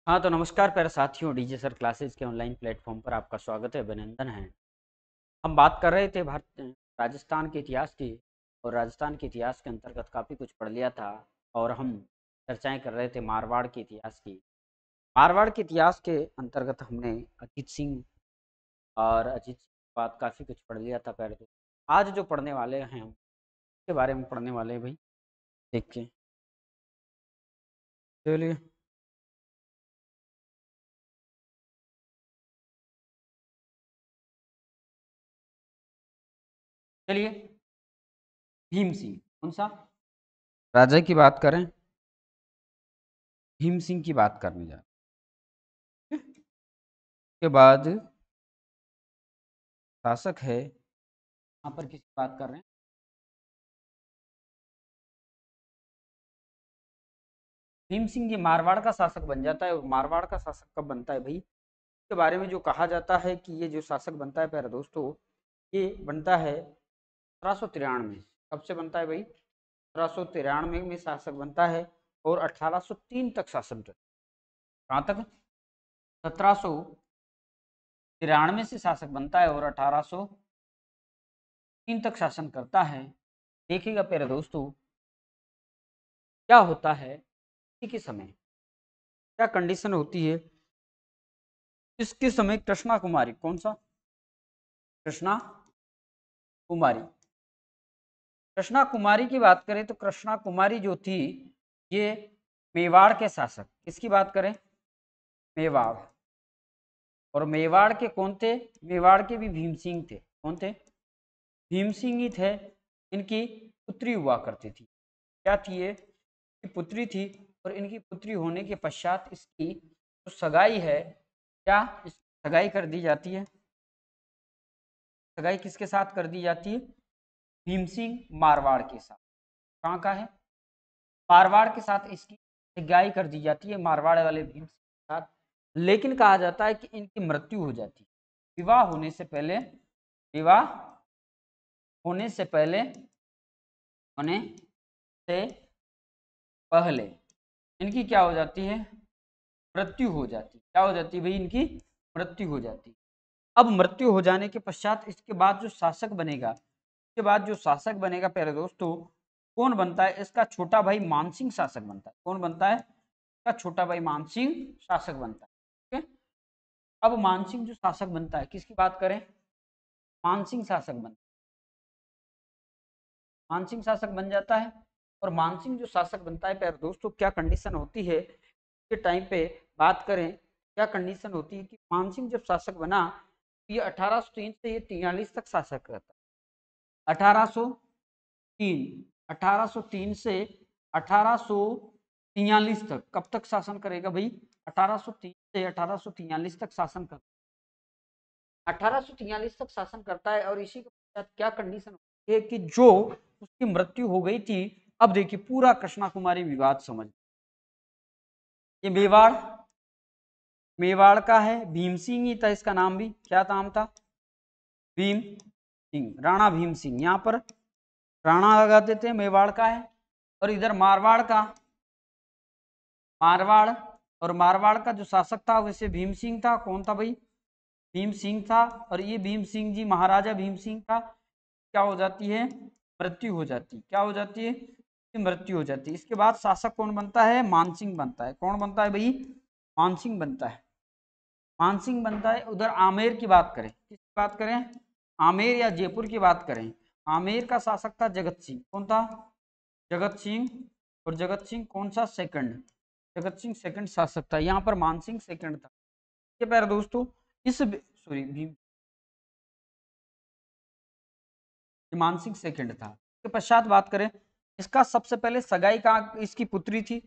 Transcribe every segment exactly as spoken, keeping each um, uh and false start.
हाँ, तो नमस्कार प्यारे साथियों, डीजे सर क्लासेस के ऑनलाइन प्लेटफॉर्म पर आपका स्वागत है, अभिनंदन है। हम बात कर रहे थे भारत राजस्थान के इतिहास की। और राजस्थान के इतिहास के अंतर्गत काफ़ी कुछ पढ़ लिया था। और हम चर्चाएं कर रहे थे मारवाड़ के इतिहास की। मारवाड़ के इतिहास के अंतर्गत हमने अजीत सिंह और अजीत सिंह के बाद काफ़ी कुछ पढ़ लिया था प्यारे दोस्त। आज जो पढ़ने वाले हैं हम उसके बारे में पढ़ने वाले हैं भाई। देख के चलिए। चलिए, भीम सिंह कौन सा राजा की बात करें? भीम सिंह की बात करने जा रहे हैं। के बाद शासक है, यहाँ पर किसकी बात कर रहे हैं? भीम सिंह ये मारवाड़ का शासक बन जाता है। और मारवाड़ का शासक कब बनता है भाई? इसके बारे में जो कहा जाता है कि ये जो शासक बनता है प्यारे दोस्तों, ये बनता है सत्रह सौ तिरानवे। कब से बनता है भाई? सत्रह सौ तिरानवे में शासक बनता है और अठारह सौ तीन तक शासन करता है। कहाँ तक? सत्रह सौ तिरानवे से शासक बनता है और अठारह सौ तीन तक शासन करता है। देखिएगा प्यारे दोस्तों, क्या होता है इसी के समय, क्या कंडीशन होती है इसके समय। कृष्णा कुमारी कौन सा? कृष्णा कुमारी। कृष्णा कुमारी की बात करें तो कृष्णा कुमारी जो थी, ये मेवाड़ के शासक। किसकी बात करें? मेवाड़। और मेवाड़ के कौन थे? मेवाड़ के भी भीम सिंह थे। कौन थे? भीम सिंह ही थे। इनकी पुत्री हुआ करती थी। क्या थी ये? की पुत्री थी। और इनकी पुत्री होने के पश्चात इसकी जो सगाई है, क्या इस सगाई कर दी जाती है? सगाई किसके साथ कर दी जाती है? भीम सिंह मारवाड़ के साथ। कहाँ का है? मारवाड़ के साथ इसकी सगाई कर दी जाती है, मारवाड़ वाले भीम सिंह के साथ। लेकिन कहा जाता है कि इनकी मृत्यु हो जाती है विवाह होने से पहले। विवाह होने से पहले होने से पहले इनकी क्या हो जाती है? मृत्यु हो जाती है। क्या हो जाती है भाई? इनकी मृत्यु हो जाती है। अब मृत्यु हो जाने के पश्चात इसके बाद जो शासक बनेगा, इसके बाद जो शासक बनेगा प्यारे दोस्तों, कौन बनता है? इसका छोटा भाई मानसिंह शासक बनता है। कौन बनता है? इसका छोटा भाई मानसिंह शासक बनता है। ठीक है। अब मानसिंह जो शासक बनता है, किसकी बात करें? मानसिंह शासक बनता है। मानसिंह शासक बन जाता है। और मानसिंह जो शासक बनता है प्यारे दोस्तों, क्या कंडीशन होती है के टाइम पे बात करें? क्या कंडीशन होती है कि मानसिंह जब शासक बना, तो ये अठारह सौ तीन से ये तिरालीस तक शासक रहता है। अठारह सौ तीन अठारह सौ तीन से अठारह सौ तिरालीस तक कब तक शासन करेगा भाई? अठारह सौ तीन से अठारह सौ तिरालीस तक शासन कर अठारह सौ तिरालीस तक शासन करता है। और इसी के पश्चात क्या कंडीशन होती है कि जो उसकी मृत्यु हो गई थी। अब देखिए पूरा कृष्णा कुमारी विवाद समझ। ये मेवाड़ मेवाड़ का है, भीम सिंह ही था इसका नाम भी। क्या नाम था? भीम सिंह, राणा भीम सिंह। यहाँ पर राणा लगा देते हैं, मेवाड़ का है। और इधर मारवाड़ का, मारवाड़। और मारवाड़ का जो शासक था वैसे भीम सिंह था। कौन था भाई? भीम सिंह था। और ये भीम सिंह जी, महाराजा भीम सिंह का क्या हो जाती है? मृत्यु हो जाती। क्या हो जाती है? मृत्यु हो जाती है। इसके बाद शासक कौन बनता है? मानसिंह बनता है। कौन बनता है भाई? मानसिंह बनता है। मानसिंह बनता है। उधर आमेर की बात करें, किसकी बात करें? आमेर या जयपुर की बात करें। आमेर का शासक था जगत सिंह। कौन था? जगत सिंह। और जगत सिंह कौन सा? सेकंड। जगत सिंह सेकंड शासक था। यहाँ पर मानसिंह सेकंड था। ये प्यारे दोस्तों, इस सॉरी भीम मानसिंह सेकंड था। इसके पश्चात बात करें, इसका सबसे पहले सगाई का इसकी पुत्री थी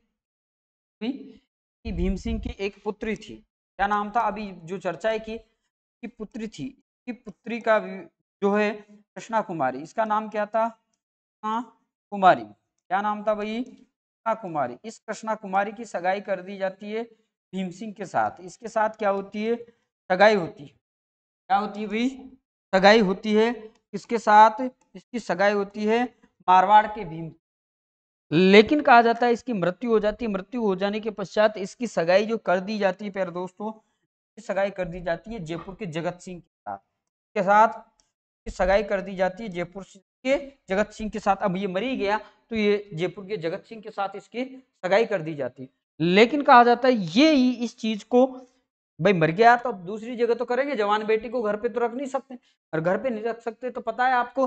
कि भीम सिंह की एक पुत्री थी। क्या नाम था? अभी जो चर्चा है की की पुत्री थी, की पुत्री का जो है कृष्णा कुमारी। इसका नाम क्या था? कृष्णा कुमारी। क्या नाम था भाई? कृष्णा कुमारी। इस कृष्णा कुमारी की सगाई कर दी जाती है भीम सिंह के साथ। इसके साथ क्या होती है? सगाई होती है। क्या होती है भाई? सगाई होती है। किसके साथ इसकी सगाई होती है? मारवाड़ के भीम। लेकिन कहा जाता है इसकी मृत्यु हो जाती है। मृत्यु हो जाने के पश्चात इसकी सगाई जो कर दी जाती है प्यारे दोस्तों, सगाई कर दी जाती है जयपुर के जगत सिंह के साथ के साथ सगाई कर दी जाती है जयपुर के जगत सिंह के साथ। अब ये मर ही गया तो ये जयपुर के जगत सिंह के साथ इसकी सगाई कर दी जाती है। लेकिन कहा जाता है ये ही इस चीज को, भाई मर गया तो अब दूसरी जगह तो करेंगे, जवान बेटी को घर पे तो रख नहीं सकते, और घर पे नहीं रख सकते तो पता है आपको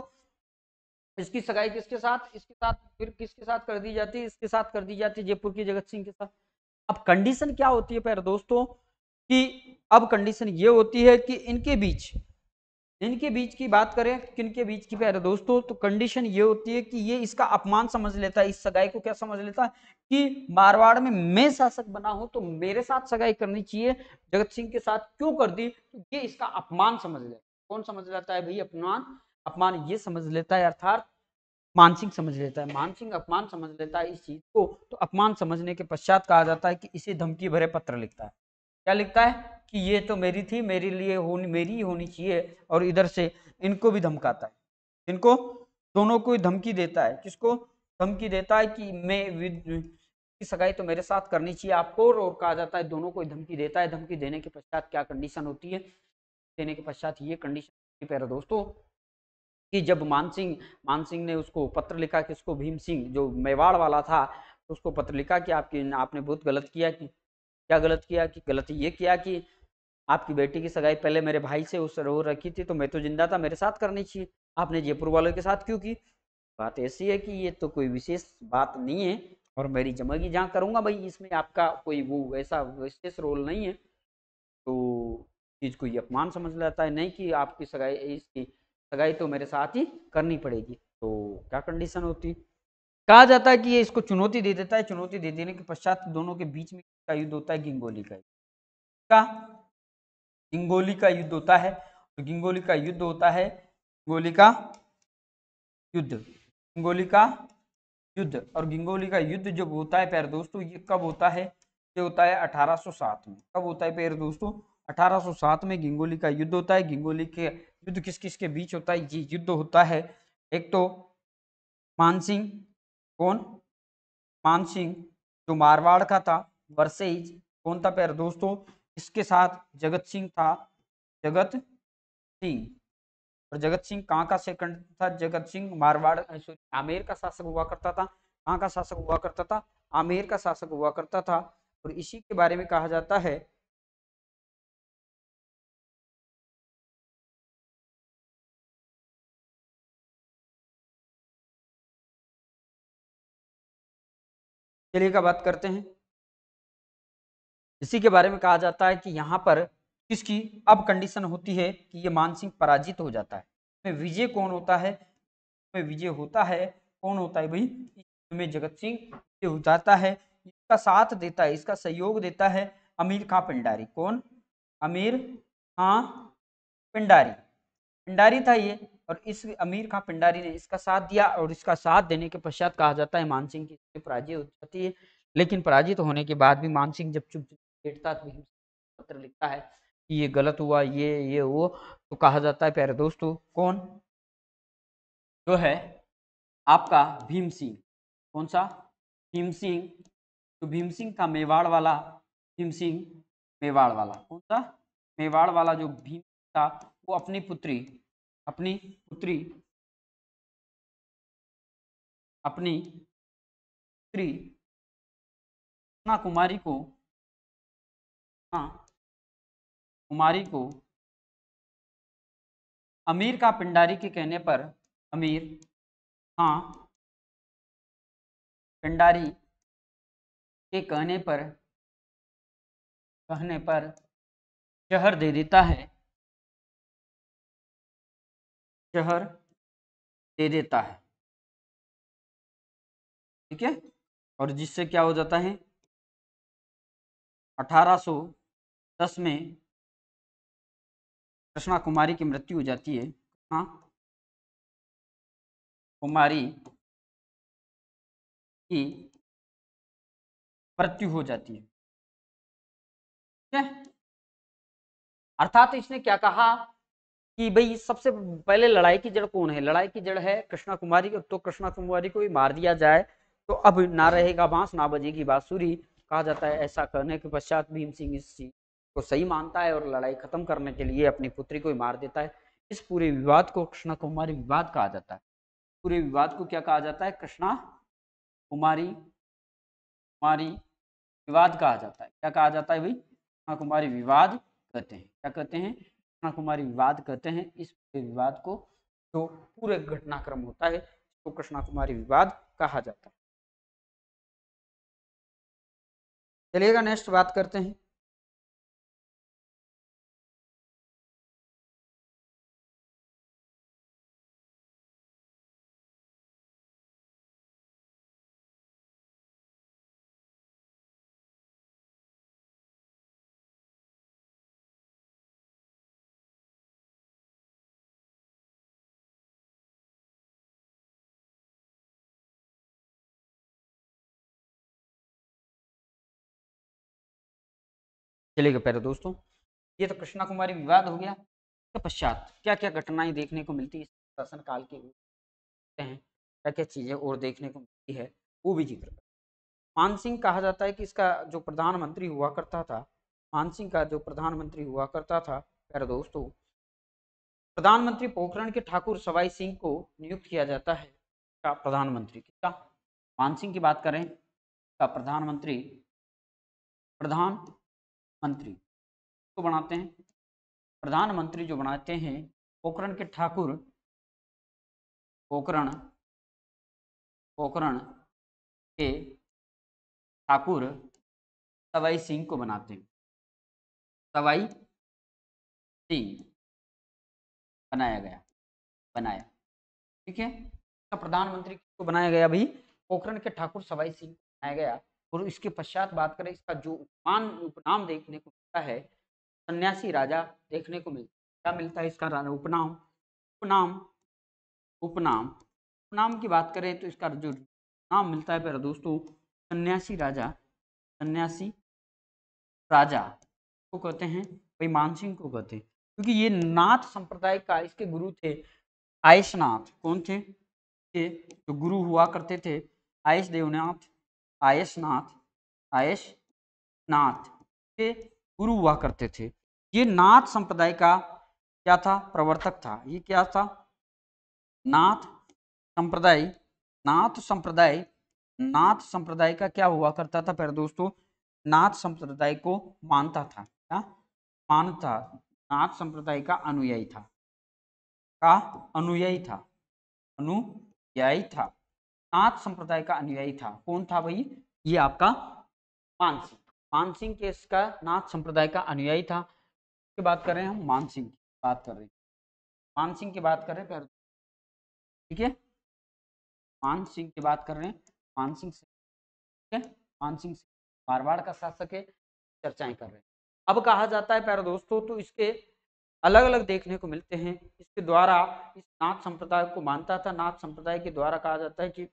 इसकी सगाई किसके साथ, इसके साथ फिर किसके साथ कर दी जाती है, इसके साथ कर दी जाती है जयपुर के जगत सिंह के साथ। अब कंडीशन क्या होती है प्यारे दोस्तों कि अब कंडीशन ये होती है कि इनके बीच इनके बीच की बात करें, किनके बीच की प्यारे दोस्तों, तो कंडीशन ये होती है कि ये इसका अपमान समझ लेता है, इस सगाई को क्या समझ लेता है कि मारवाड़ में मैं शासक बना हूं तो मेरे साथ सगाई करनी चाहिए, जगत सिंह के साथ क्यों कर दी, तो ये इसका अपमान समझ लेता है। कौन समझ लेता है भाई अपमान, अपमान ये समझ लेता है, अर्थात मानसिंह समझ लेता है, मानसिंह अपमान समझ लेता है इस चीज को। तो अपमान समझने के पश्चात कहा जाता है कि इसे धमकी भरे पत्र लिखता है। क्या लिखता है कि ये तो मेरी थी, मेरे लिए होनी, मेरी ही होनी चाहिए, और इधर से इनको भी धमकाता है, इनको दोनों को धमकी देता है। किसको धमकी देता है कि मैं की सगाई तो मेरे साथ करनी चाहिए आपको, और कहा जाता है दोनों को धमकी देता है। धमकी देने के पश्चात क्या कंडीशन होती है, देने के पश्चात ये कंडीशन प्यारे दोस्तों कि जब मानसिंह मानसिंह ने उसको पत्र लिखा कि उसको भीम सिंह जो मेवाड़ वाला था, तो उसको पत्र लिखा कि आपकी आपने बहुत गलत किया, कि क्या गलत किया, कि गलत ये किया कि आपकी बेटी की सगाई पहले मेरे भाई से उस रो रखी थी, तो मैं तो जिंदा था, मेरे साथ करनी चाहिए, आपने जयपुर वालों के साथ क्यों की। बात ऐसी है कि ये तो कोई विशेष बात नहीं है, और मेरी जमागी जहाँ करूंगा भाई, इसमें आपका कोई वो ऐसा विशेष रोल नहीं है। तो चीज को ये अपमान समझ लेता है, नहीं कि आपकी सगाई, इसकी सगाई तो मेरे साथ ही करनी पड़ेगी। तो क्या कंडीशन होती, कहा जाता है कि ये इसको चुनौती दे देता है। चुनौती दे देने के पश्चात दोनों के बीच में का युद्ध होता है, गिंगोली का का गिंगोली का युद्ध होता है। तो गिंगोली का युद्ध होता है, गिंगोली का युद्ध गिंगोली का युद्ध और गिंगोली का युद्ध जब होता है प्यारे दोस्तों, ये कब होता है, ये होता है अठारह सौ सात में। कब होता है प्यारे दोस्तों, अठारह सौ सात में गिंगोली का युद्ध होता है। गिंगोली के युद्ध किस किस के बीच होता है, ये युद्ध होता है एक तो मानसिंह, कौन, मानसिंह जो मारवाड़ का था, वर्सेज कौन था प्यारे दोस्तों, इसके साथ जगत सिंह था, जगत सिंह। और जगत सिंह कहाँ का सेकंड था, जगत सिंह मारवाड़ सॉरी आमेर का शासक हुआ करता था। कहाँ का शासक हुआ करता था, आमेर का शासक हुआ करता था। और इसी के बारे में कहा जाता है, चलिए का बात करते हैं। इसी के बारे में कहा जाता है कि यहाँ पर किसकी अब कंडीशन होती है कि ये मानसिंह पराजित हो जाता है। में विजय कौन होता है, में विजय होता है, कौन होता है भाई, में जगत सिंह हो जाता है। इसका साथ देता है, इसका सहयोग देता है अमीर खां पिंडारी। कौन, अमीर खां पिंडारी, पिंडारी था ये। और इस अमीर खां पिंडारी ने इसका साथ दिया, और इसका साथ देने के पश्चात कहा जाता है मानसिंह की पराजय हो जाती है। लेकिन पराजित होने के बाद भी मानसिंह जब चुप चुप बैठता तो पत्र लिखता है कि ये गलत हुआ, ये ये वो। तो कहा जाता है प्यारे दोस्तों, कौन, जो है आपका भीम सिंह, कौन सा, भीम सिंह, तो भीम सिंह था मेवाड़ वाला, भीम सिंह मेवाड़ वाला, कौन सा, मेवाड़ वाला जो भीम था, वो अपनी पुत्री अपनी पुत्री अपनी पुत्री ना कुमारी को हाँ कुमारी को अमीर का पिंडारी के कहने पर, अमीर हाँ पिंडारी के कहने पर कहने पर जहर दे देता है, जहर दे देता है, ठीक है। और जिससे क्या हो जाता है, अठारह सौ दस में कृष्णा कुमारी की मृत्यु हो जाती है। हाँ कुमारी की मृत्यु हो जाती है, ठीक है। अर्थात इसने क्या कहा कि भाई सबसे पहले लड़ाई की जड़ कौन है, लड़ाई की जड़ है कृष्णा कुमारी, तो कृष्णा कुमारी को भी मार दिया जाए तो अब ना रहेगा बांस ना बजेगी बांसुरी, कहा जाता है। ऐसा कहने के पश्चात भीम सिंह इस चीज को सही मानता है और लड़ाई खत्म करने के लिए अपनी पुत्री को ही मार देता है। इस पूरे विवाद को कृष्णा कुमारी विवाद कहा जाता है। पूरे विवाद को क्या कहा जाता है? कृष्णा कुमारी कुमारी विवाद कहा जाता है। क्या कहा जाता है भाई? कृष्णा कुमारी विवाद कहते हैं। क्या कहते हैं? कृष्णा कुमारी विवाद कहते हैं इस पूरे विवाद को। जो पूरे घटनाक्रम होता है इसको कृष्णा कुमारी विवाद कहा जाता है। चलिएगा नेक्स्ट बात करते हैं। चलिएगा प्यारे दोस्तों, ये तो कृष्णा कुमारी विवाद हो गया। के पश्चात क्या क्या घटनाएं देखने को मिलती है शासन काल के हैं, क्या क्या चीजें और देखने को मिलती है वो भी जिक्र। मानसिंह कहा जाता है कि इसका जो प्रधानमंत्री हुआ करता था, मानसिंह का जो प्रधानमंत्री हुआ करता था प्यारे दोस्तों, प्रधानमंत्री पोखरण के ठाकुर सवाई सिंह को नियुक्त किया जाता है का प्रधानमंत्री। किसका? मानसिंह की बात करें का प्रधानमंत्री, प्रधानमंत्री तो बनाते हैं, प्रधानमंत्री जो बनाते हैं पोखरण के ठाकुर, पोखरण पोखरण के ठाकुर सवाई सिंह को बनाते हैं। सवाई सिंह बनाया गया, बनाया, ठीक है। इसका प्रधानमंत्री किसको बनाया गया भाई? पोखरण के ठाकुर सवाई सिंह बनाया गया। और इसके पश्चात बात करें, इसका जो उपमान उपनाम देखने को मिलता है सन्यासी राजा देखने को मिलता है। क्या मिलता है इसका उपनाम? उपनाम उपनाम उपनाम की बात करें तो इसका जो नाम मिलता है प्यारे दोस्तों, सन्यासी राजा, सन्यासी राजा को कहते हैं भाई, मानसिंह को कहते हैं। क्योंकि ये नाथ संप्रदाय का इसके गुरु थे आयशनाथ। कौन थे? ये जो गुरु हुआ करते थे आयश देवनाथ, आयशनाथ, आयशनाथ के गुरु हुआ करते थे। ये नाथ संप्रदाय का क्या था? प्रवर्तक था। ये क्या था? नाथ संप्रदाय, नाथ संप्रदाय, नाथ संप्रदाय का क्या हुआ करता था प्यारे दोस्तों? नाथ संप्रदाय को मानता था। क्या मानता? नाथ संप्रदाय का अनुयायी था, का अनुयायी था, अनुयायी था, नाथ संप्रदाय का अनुयायी था। कौन था भाई? ये आपका मानसिंह। मानसिंह के इसका नाथ संप्रदाय का अनुयायी था। की बात कर रहे हैं हम, मानसिंह की बात कर रहे हैं, मानसिंह की बात कर रहे हैं, ठीक है। मानसिंह की बात कर रहे हैं, मानसिंह से, ठीक है। मानसिंह मारवाड़ का शासक है, चर्चाएं कर रहे हैं। अब कहा जाता है प्यारे दोस्तों, तो इसके अलग अलग देखने को मिलते हैं। इसके द्वारा इस नाथ संप्रदाय को मानता था। नाथ संप्रदाय के द्वारा कहा जाता है कि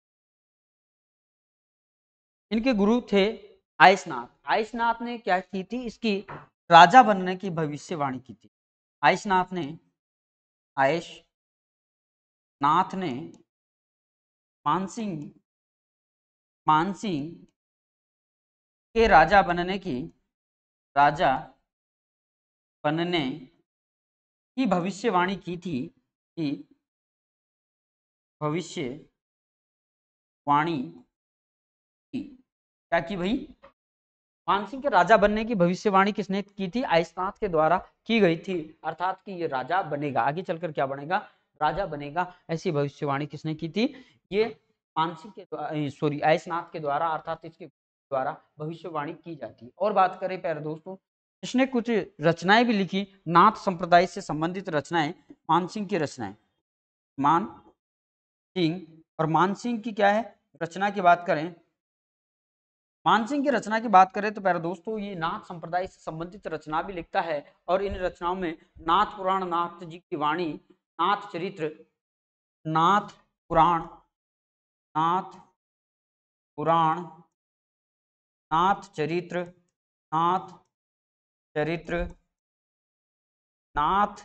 इनके गुरु थे आयशनाथ। आयशनाथ ने क्या की थी? इसकी राजा बनने की भविष्यवाणी की थी। आयशनाथ ने आयशनाथ ने मानसिंह मानसिंह के राजा बनने की, राजा बनने की भविष्यवाणी की थी कि भविष्यवाणी की। क्या की भाई? मानसिंह के राजा बनने की भविष्यवाणी किसने की थी? आयशनाथ के द्वारा की गई थी। अर्थात कि ये राजा बनेगा, आगे चलकर क्या बनेगा? राजा बनेगा। ऐसी भविष्यवाणी किसने की थी? ये मानसिंह के, सॉरी, आयशनाथ के द्वारा, अर्थात इसके द्वारा भविष्यवाणी की जाती है। और बात करें प्यारे दोस्तों, इसने कुछ रचनाएं भी लिखी, नाथ संप्रदाय से संबंधित रचनाएं, मानसिंह की रचनाएं। मान सिंह और मानसिंह की क्या है रचना की बात करें, मानसिंह की रचना की बात करें तो प्यारे दोस्तों, ये नाथ संप्रदाय से संबंधित रचना भी लिखता है। और इन रचनाओं में नाथ पुराण, नाथ जी की वाणी, नाथ चरित्र, नाथ पुराण, नाथ पुराण, नाथ चरित्र, नाथ चरित्र, नाथ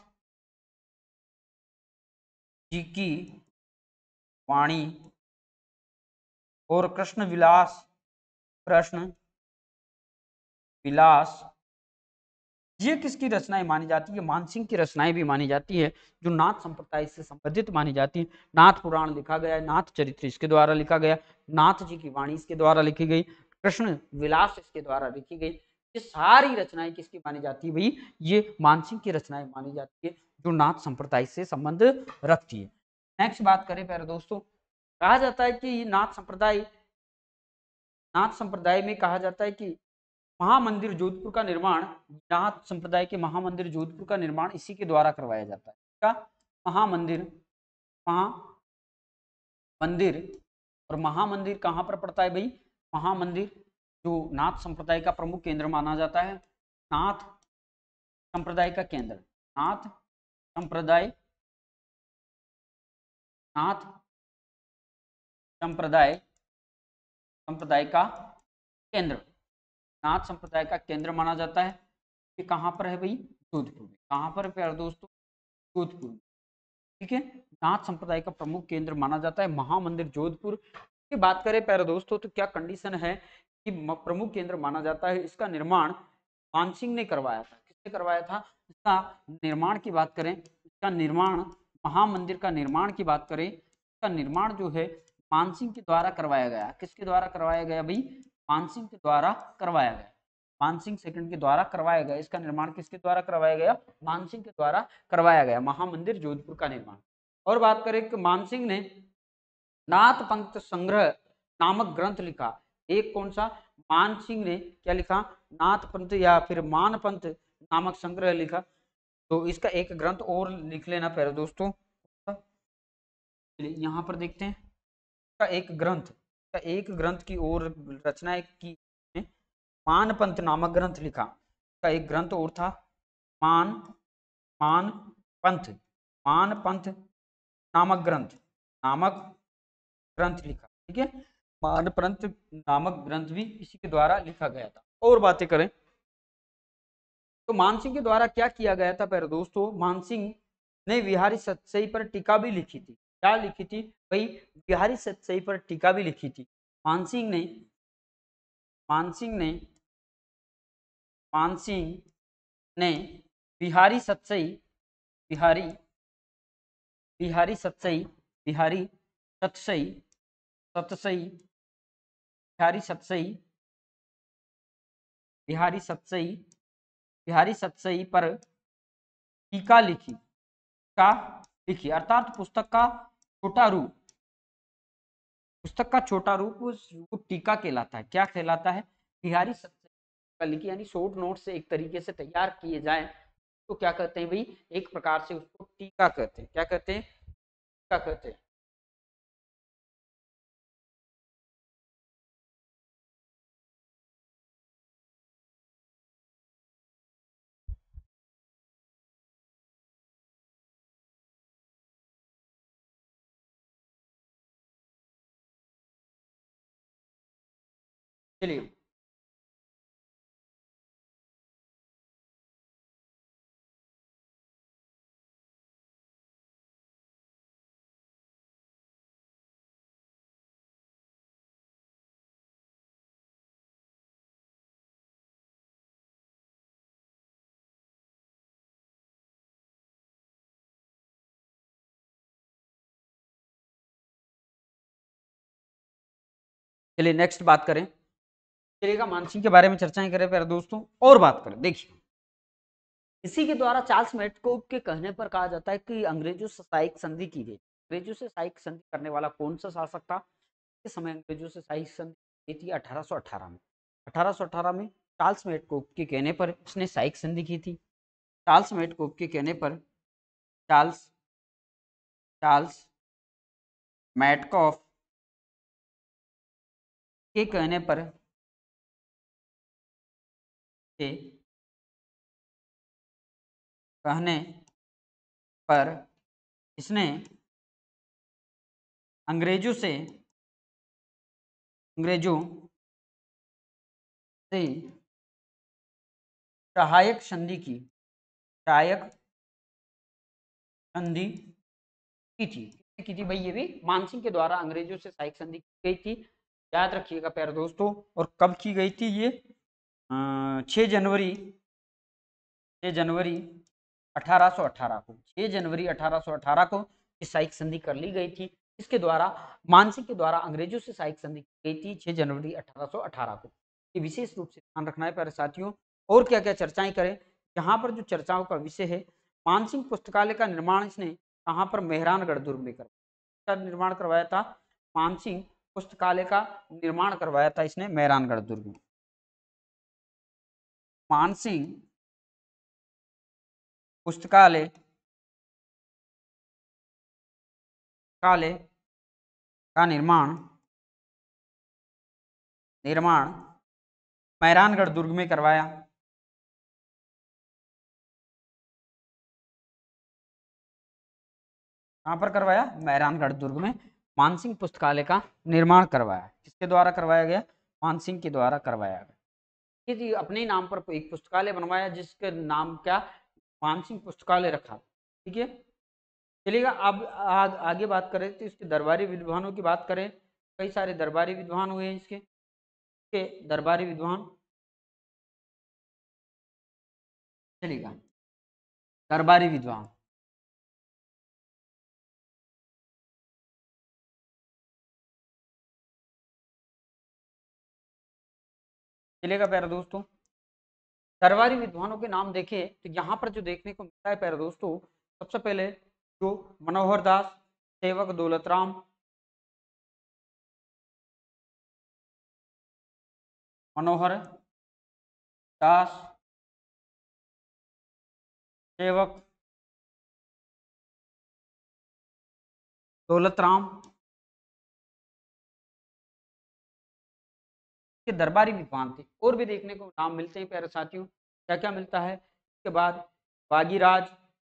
जी की वाणी, और कृष्ण विलास, कृष्ण विलास, ये किसकी रचनाएं मानी जाती है? मानसिंह की रचनाएं भी मानी जाती है, जो नाथ संप्रदाय से संबंधित मानी जाती है। नाथ पुराण लिखा गया, नाथ चरित्र इसके द्वारा लिखा गया, नाथ जी की वाणी इसके द्वारा लिखी गई, कृष्ण विलास इसके द्वारा लिखी गई। ये सारी रचनाएं किसकी मानी जाती है भाई? ये मानसिंह की रचनाएं मानी जाती है, जो नाथ संप्रदाय से संबंध रखती है। नेक्स्ट बात करें प्यारे दोस्तों, कहा जाता है कि नाथ संप्रदाय नाथ संप्रदाय में कहा जाता है कि महामंदिर जोधपुर का निर्माण, नाथ संप्रदाय के महामंदिर जोधपुर का निर्माण इसी के द्वारा करवाया जाता है। क्या? महामंदिर, महामंदिर। और महामंदिर कहाँ पर पड़ता है भाई? महामंदिर जो नाथ संप्रदाय का प्रमुख केंद्र माना जाता है, नाथ संप्रदाय का केंद्र, नाथ संप्रदाय, नाथ संप्रदाय संप्रदाय का केंद्र, नाथ संप्रदाय का केंद्र माना जाता है। ये कहाँ पर है भाई? जोधपुर में। कहाँ पर है प्यारे दोस्तों? जोधपुर में। ठीक है, नाथ संप्रदाय का प्रमुख केंद्र माना जाता है महामंदिर जोधपुर की। बात करें प्यारे दोस्तों तो क्या कंडीशन है कि प्रमुख केंद्र माना जाता है? इसका निर्माण मानसिंह ने करवाया था। किसने करवाया था? इसका निर्माण की बात करें, इसका निर्माण, महामंदिर का निर्माण की बात करें, इसका निर्माण जो है मानसिंह के द्वारा करवाया गया। किसके द्वारा करवाया गया भाई? मानसिंह के द्वारा करवाया गया, मानसिंह सेकंड के द्वारा करवाया गया। इसका निर्माण किसके द्वारा करवाया गया? मानसिंह के द्वारा करवाया गया, महामंदिर जोधपुर का निर्माण। और बात करें कि मानसिंह ने नाथ पंथ संग्रह नामक ग्रंथ लिखा। एक कौन सा? मानसिंह ने क्या लिखा? नाथ पंथ या फिर मान पंथ नामक संग्रह लिखा। तो इसका एक ग्रंथ और लिख लेना पहले दोस्तों, यहाँ पर देखते हैं का एक ग्रंथ, का एक ग्रंथ की और रचना की, मान पंथ नामक ग्रंथ लिखा। का एक ग्रंथ और था, मान मान पंथ, मान पंथ नामक ग्रंथ, नामक ग्रंथ लिखा। ठीक है, मान पंथ नामक ग्रंथ भी इसी के द्वारा लिखा गया था। और बातें करें तो मानसिंह के द्वारा क्या किया गया था प्यारे दोस्तों? मानसिंह ने बिहारी सतसई पर टीका भी लिखी थी। क्या लिखी थी भाई? बिहारी सतसई पर टीका भी लिखी थी। मानसिंह ने मानसिंह ने मानसिंह ने बिहारी सतसई, बिहारी बिहारी सतसई, बिहारी सतसई, सतसई, बिहारी सतसई, बिहारी सतसई, बिहारी सतसई पर टीका लिखी, का लिखी अर्थात पुस्तक का छोटा रूप, पुस्तक का छोटा रूप उस टीका कहलाता है। क्या कहलाता है? बिहारी सतसई का लिखी, यानी शॉर्ट नोट से एक तरीके से तैयार किए जाए तो क्या कहते हैं भाई? एक प्रकार से उसको टीका कहते हैं। क्या कहते हैं? टीका कहते हैं। चलिए, चलिए नेक्स्ट बात करें, चलिएगा मानसिंह के बारे में चर्चाएं करें प्यारे दोस्तों। और बात करें, देखिए इसी के द्वारा चार्ल्स मेडकोव के कहने पर कहा जाता है कि अंग्रेजों से साइक संधि की गई। अंग्रेजों से साइक संधि करने वाला कौन सा शासक था? इस समय अंग्रेजों से साइक संधि की थी अठारह सौ अठारह में। अठारह सौ अठारह में चार्ल्स मेडकोव के कहने पर उसने साइक संधि की थी। चार्ल्स मेडकोव के कहने पर, चार्ल्स चार्ल्स मेडकोव के कहने पर के कहने पर इसने अंग्रेजों से अंग्रेजों से सहायक संधि की, सहायक संधि की थी। की थी भाई? ये भी मानसिंह के द्वारा अंग्रेजों से सहायक संधि की गई थी। याद रखिएगा प्यारे दोस्तों। और कब की गई थी ये? छः जनवरी छः जनवरी अठारह सौ अठारह को छः जनवरी अठारह सौ अठारह को इस साइक संधि कर ली गई थी। इसके द्वारा मानसिंह के द्वारा अंग्रेजों से साइक संधि की गई थी छः जनवरी अठारह सौ अठारह को। ये विशेष रूप से ध्यान रखना है प्यारे साथियों। और क्या क्या चर्चाएं करें, यहाँ पर जो चर्चाओं का विषय है, मानसिंह पुस्तकालय का निर्माण इसने कहाँ पर? मेहरानगढ़ दुर्ग में करवाया। निर्माण करवाया था मानसिंह पुस्तकालय का निर्माण करवाया था इसने मेहरानगढ़ दुर्ग में। मानसिंह पुस्तकालय काले का निर्माण निर्माण मेहरानगढ़ दुर्ग में करवाया। कहाँ पर करवाया? मेहरानगढ़ दुर्ग में मानसिंह पुस्तकालय का निर्माण करवाया। किसके द्वारा करवाया गया? मानसिंह के द्वारा करवाया गया। ये अपने नाम पर एक पुस्तकालय बनवाया जिसके नाम क्या? मानसिंह पुस्तकालय रखा। ठीक है, चलिएगा। अब आग, आगे बात करें तो इसके दरबारी विद्वानों की बात करें। कई सारे दरबारी विद्वान हुए हैं इसके के दरबारी विद्वान। चलिएगा, दरबारी विद्वान चलेगा प्यारे दोस्तों। दरबारी विद्वानों के नाम देखें तो यहाँ पर जो देखने को मिलता है प्यारे दोस्तों, सबसे पहले जो मनोहर दास, सेवक दौलत राम, मनोहर दास, सेवक दौलत राम के दरबारी विद्वान थे। और भी देखने को नाम मिलते हैं प्यारे साथियों। क्या क्या मिलता है? इसके बाद बागीराज,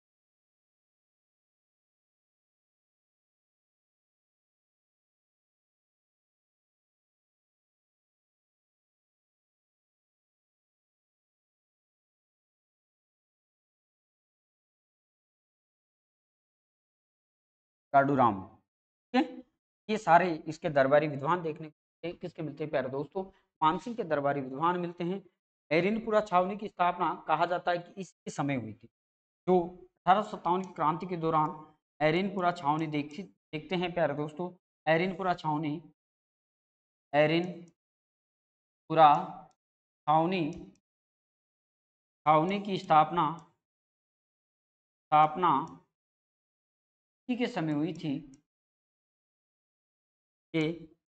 काडूराम। ठीक है, ये सारे इसके दरबारी विद्वान देखने को किसके मिलते हैं प्यारे दोस्तों? मानसिंह के दरबारी विद्वान मिलते हैं। एरिनपुरा छावनी की स्थापना कहा जाता है कि इसी समय हुई थी। जो अठारह सौ सत्तावन की क्रांति के दौरान एरिनपुरा छावनी देखी देखते हैं प्यारे दोस्तों। एरिनपुरा छावनी एरिनपुरा छावनी छावनी की स्थापना स्थापना इसी के समय हुई थी। ये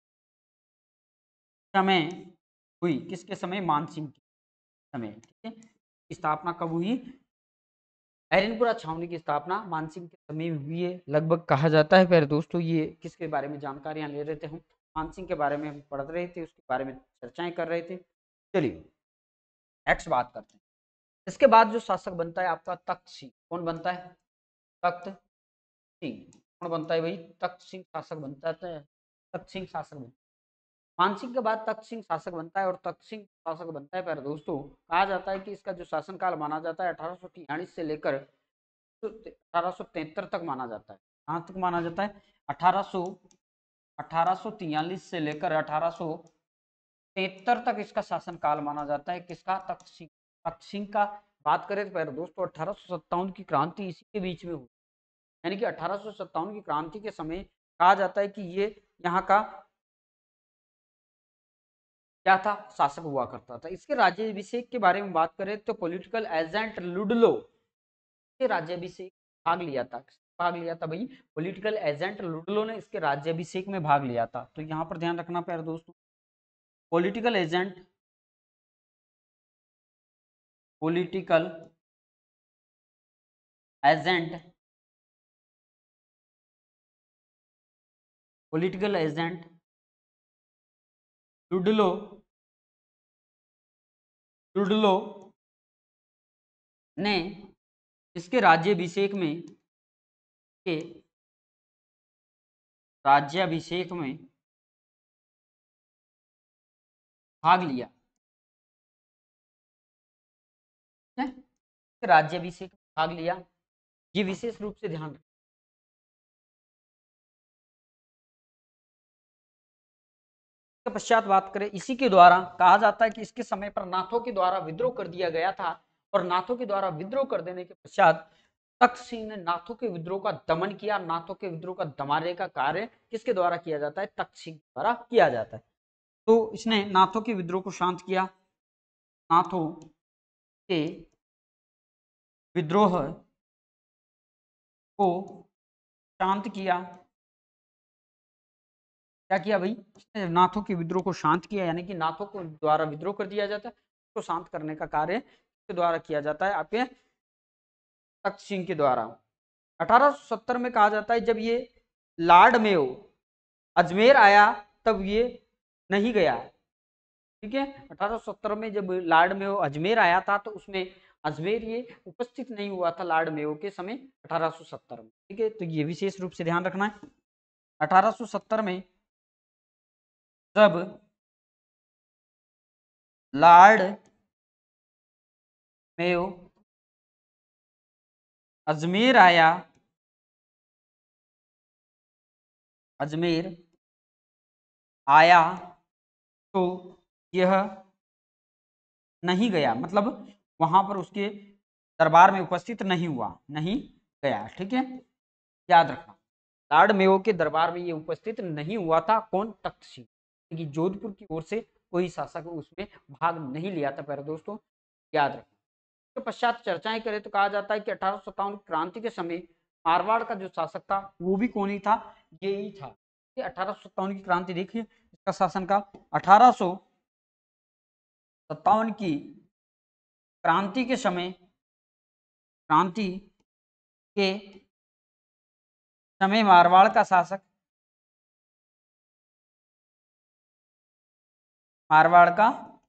समय हुई किसके समय? मानसिंह के समय। ठीक है, स्थापना कब हुई? एरिनपुरा छावनी की स्थापना मानसिंह के समय में हुई है, लगभग कहा जाता है प्यारे दोस्तों। ये किसके बारे में जानकारियां ले रहे थे हम? मानसिंह के बारे में हम पढ़ रहे थे, उसके बारे में चर्चाएं कर रहे थे। चलिए नेक्स्ट बात करते हैं। इसके बाद जो शासक बनता है आपका तख्त सिंह। कौन बनता है? तख्त सिंह। कौन बनता है भाई? तख्त सिंह शासक बनता है। तख्त सिंह शासक बनता है। मानसिंह के बाद तख्त सिंह शासक बनता है। और तख्त सिंह शासक बनता है प्यारे दोस्तों, कहा जाता है कि इसका जो शासनकाल माना जाता है अठारह सौ तिहालीस से लेकर अठारह सौ तिहत्तर तक माना जाता है। कहाँ तक माना जाता है? अठारह सौ अठारह सौ तियालीस से लेकर अठारह सौ तिहत्तर तक इसका शासनकाल माना जाता है। किसका? तख्त सिंह। तख्त सिंह का बात करें तो प्यारे दोस्तों, अठारह सौ सत्तावन की क्रांति इसी के बीच में हुई। यानी कि अठारह सौ सत्तावन की क्रांति के समय कहा जाता है कि ये यहाँ का क्या था? शासक हुआ करता था। इसके राज्याभिषेक के बारे में बात करें तो पॉलिटिकल एजेंट लुडलो के राज्याभिषेक भाग लिया था। भाग लिया था भाई, पॉलिटिकल एजेंट लुडलो ने इसके राज्याभिषेक में भाग लिया था। तो यहाँ पर ध्यान रखना प्यारे दोस्तों, political agent political agent political agent Ludlow Ludlow ने इसके राज्याभिषेक में के राज्याभिषेक में भाग लिया। ठीक है, राज्याभिषेक में भाग लिया। ये विशेष रूप से ध्यान रखें। के पश्चात बात करें, इसी के द्वारा कहा जाता है कि इसके समय पर नाथों के द्वारा विद्रोह कर दिया गया था और नाथों के द्वारा विद्रोह कर देने के पश्चात तख्त सिंह ने नाथों के विद्रोह का दमन किया। नाथों के विद्रोह का दमाने का कार्य किसके द्वारा किया जाता है? तख्त सिंह के द्वारा किया जाता है। तो इसने नाथों के विद्रोह को शांत किया, नाथों के विद्रोह को शांत किया। क्या किया भाई? इसने नाथों के विद्रोह को शांत किया, यानी कि नाथों को द्वारा विद्रोह कर दिया जाता है, उसको शांत करने का कार्य के द्वारा किया जाता है आपके तख्त सिंह के द्वारा। अठारह सौ सत्तर में कहा जाता है जब ये लॉर्ड मेयो अजमेर आया तब ये नहीं गया। ठीक है, अठारह सौ सत्तर में जब लॉर्ड मेयो अजमेर आया था तो उसमें अजमेर ये उपस्थित नहीं हुआ था लॉर्ड मेयो के समय अठारह सौ सत्तर में। ठीक है, तो ये विशेष रूप से ध्यान रखना है। अठारह सौ सत्तर में जब लॉर्ड मेयो अजमेर आया, अजमेर आया तो यह नहीं गया, मतलब वहां पर उसके दरबार में उपस्थित नहीं हुआ, नहीं गया। ठीक है, याद रखना, लॉर्ड मेयो के दरबार में ये उपस्थित नहीं हुआ था। कौन? तख्त सिंह, क्योंकि जोधपुर की ओर से कोई शासक उसमें भाग नहीं लिया था। प्यारे दोस्तों याद रखना। तो पश्चात चर्चाएं करें तो कहा जाता है कि अठारह सौ सत्तावन क्रांति के समय मारवाड़ का जो शासक था वो भी कौन ही था? ये ही था। अठारह सौ सत्तावन की क्रांति देखिए, इसका शासनकाल अठारह सौ सत्तावन की क्रांति के समय, क्रांति के समय मारवाड़ का शासक, मारवाड़ का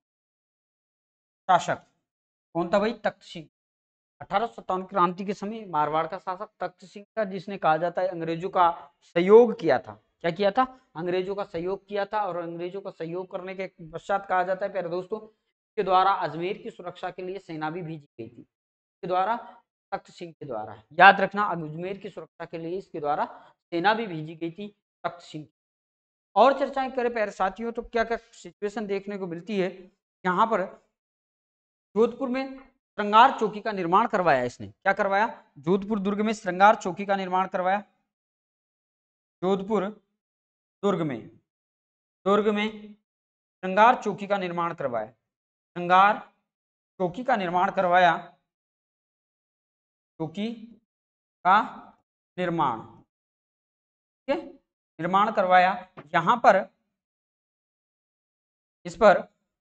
शासक कौन था भाई? तख्त सिंह। अठारह सौ सत्तावन क्रांति के समय मारवाड़ का शासक तख्त सिंह था, जिसने कहा जाता है अंग्रेजों का सहयोग किया था। क्या किया था? अंग्रेजों का सहयोग किया था। और अंग्रेजों का सहयोग करने के पश्चात कहा जाता है प्यारे दोस्तों के द्वारा अजमेर की सुरक्षा के लिए सेना भी भेजी गई थी, के द्वारा, तख्त सिंह के द्वारा। याद रखना, अजमेर की सुरक्षा के लिए इसके द्वारा सेना भी भेजी गई थी तख्त सिंह। और चर्चाएं करें प्यारे साथियों तो क्या क्या सिचुएशन देखने को मिलती है यहाँ पर। जोधपुर में श्रृंगार चौकी का निर्माण करवाया इसने। क्या करवाया? जोधपुर दुर्ग में श्रृंगार चौकी का निर्माण करवाया। जोधपुर दुर्ग में, दुर्ग में श्रृंगार चौकी का निर्माण करवाया, श्रृंगार चौकी का निर्माण करवाया, चौकी का निर्माण, ठीक है, निर्माण करवाया। यहां पर इस पर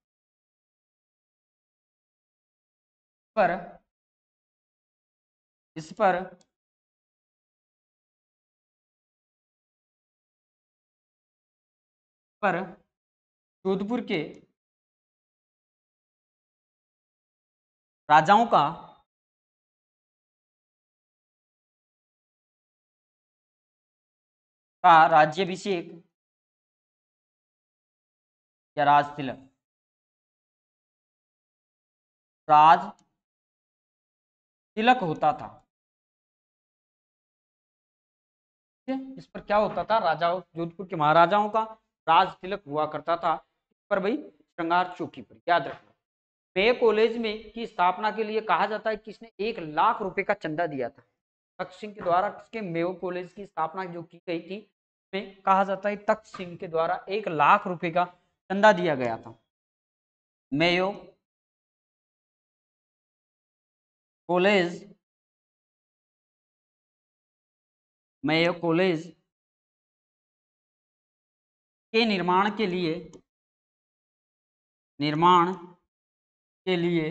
पर इस पर पर जोधपुर के राजाओं का का राज्याभिषेक या राज तिलक, राज तिलक होता था। ठीक है, इस पर क्या होता था? राजाओं, जोधपुर के महाराजाओं का राज तिलक हुआ करता था। इस पर भाई श्रृंगार चौकी पर। याद रखना, मेयो कॉलेज में की स्थापना के लिए कहा जाता है कि इसने एक लाख रुपए का चंदा दिया था। तख्त सिंह के द्वारा किसके? मेयो कॉलेज की स्थापना जो की गई थी में कहा जाता है तख्त सिंह के द्वारा एक लाख रुपए का चंदा दिया गया था। मेयो कॉलेज, मेयो कॉलेज के निर्माण के लिए, निर्माण के लिए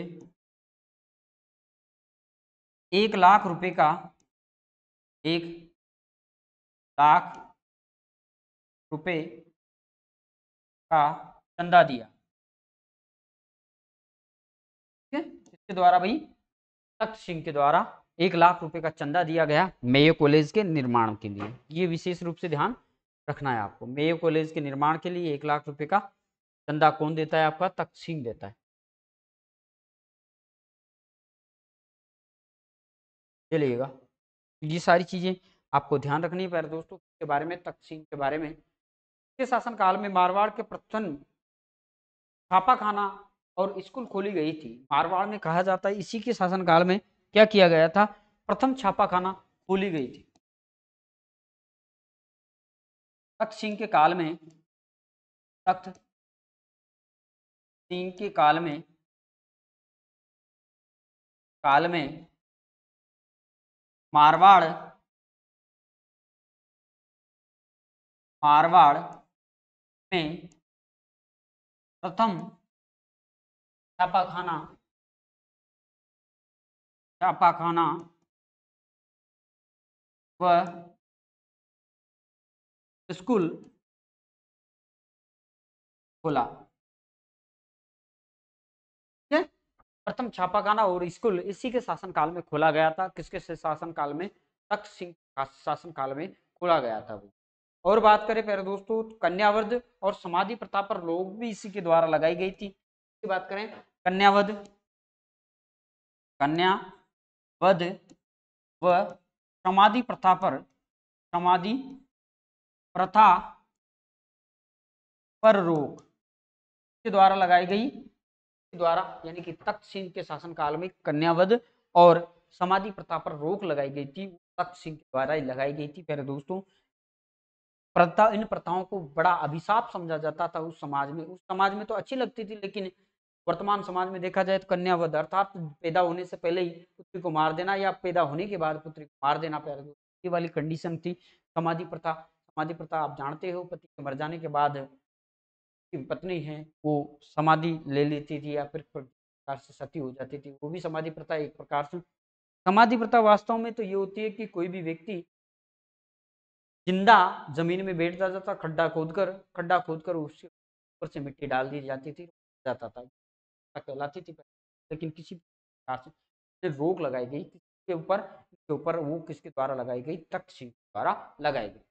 एक लाख रुपए का, एक लाख रुपए का चंदा दिया। ठीक है, इसके द्वारा भाई तख्त सिंह के द्वारा एक लाख रुपए का चंदा दिया गया मेयो कॉलेज के निर्माण के लिए। ये विशेष रूप से ध्यान रखना है आपको। मेयो कॉलेज के निर्माण के लिए एक लाख रुपए का चंदा कौन देता है? आपका तख्त सिंह देता है। चलिएगा, ये सारी चीजें आपको ध्यान रखनी है प्यारे दोस्तों के बारे में, तख्त सिंह के बारे में। के शासनकाल में मारवाड़ के प्रथम छापाखाना और स्कूल खोली गई थी। मारवाड़ में कहा जाता है इसी के शासनकाल में क्या किया गया था, प्रथम छापाखाना खोली गई थी। तख्त सिंह के काल में तख्त सिंह के काल में काल में मारवाड़ मारवाड़ में प्रथम छापाखाना छापाखाना व स्कूल खोला। ठीक है? प्रथम छापाखाना और स्कूल इसी के शासनकाल में खोला गया था। किसके शासनकाल में, तख्त सिंह शासनकाल में खोला गया था। और बात करें प्यारे दोस्तों, कन्यावध और समाधि प्रथा पर रोक भी इसी के द्वारा लगाई गई थी। की बात करें, कन्यावध कन्यावध व समाधि प्रथा पर समाधि प्रथा पर रोक के द्वारा लगाई गई द्वारा यानी कि तख्त सिंह के शासनकाल में कन्यावध और समाधि प्रथा पर रोक लगाई गई थी, तख्त सिंह के द्वारा ही लगाई गई थी। प्यारे दोस्तों, प्रथा इन प्रथाओं को बड़ा अभिशाप समझा जाता था उस समाज में। उस समाज में तो अच्छी लगती थी, लेकिन वर्तमान समाज में देखा जाए तो कन्यावध अर्थात पैदा होने से पहले ही पुत्री को मार देना या पैदा होने के बाद पुत्री को मार देना, प्यारे दोस्तों, ये वाली कंडीशन थी। समाधि प्रथा समाधि प्रथा आप जानते हो, पति के मर जाने के बाद पत्नी है वो समाधि ले लेती थी या फिर प्रकार से सती हो जाती थी, वो भी समाधि प्रथा एक प्रकार से। समाधि प्रथा वास्तव में तो ये होती है कि कोई भी व्यक्ति जिंदा जमीन में बैठ जाता था, खड्डा खोदकर खड्डा खोदकर उसके ऊपर से मिट्टी डाल दी जाती थी, जाता था, कहलाती थी। लेकिन किसी प्रकार से रोक लगाई गई किसके ऊपर के ऊपर वो किसके द्वारा लगाई गई, तख्त सिंह द्वारा लगाई गई।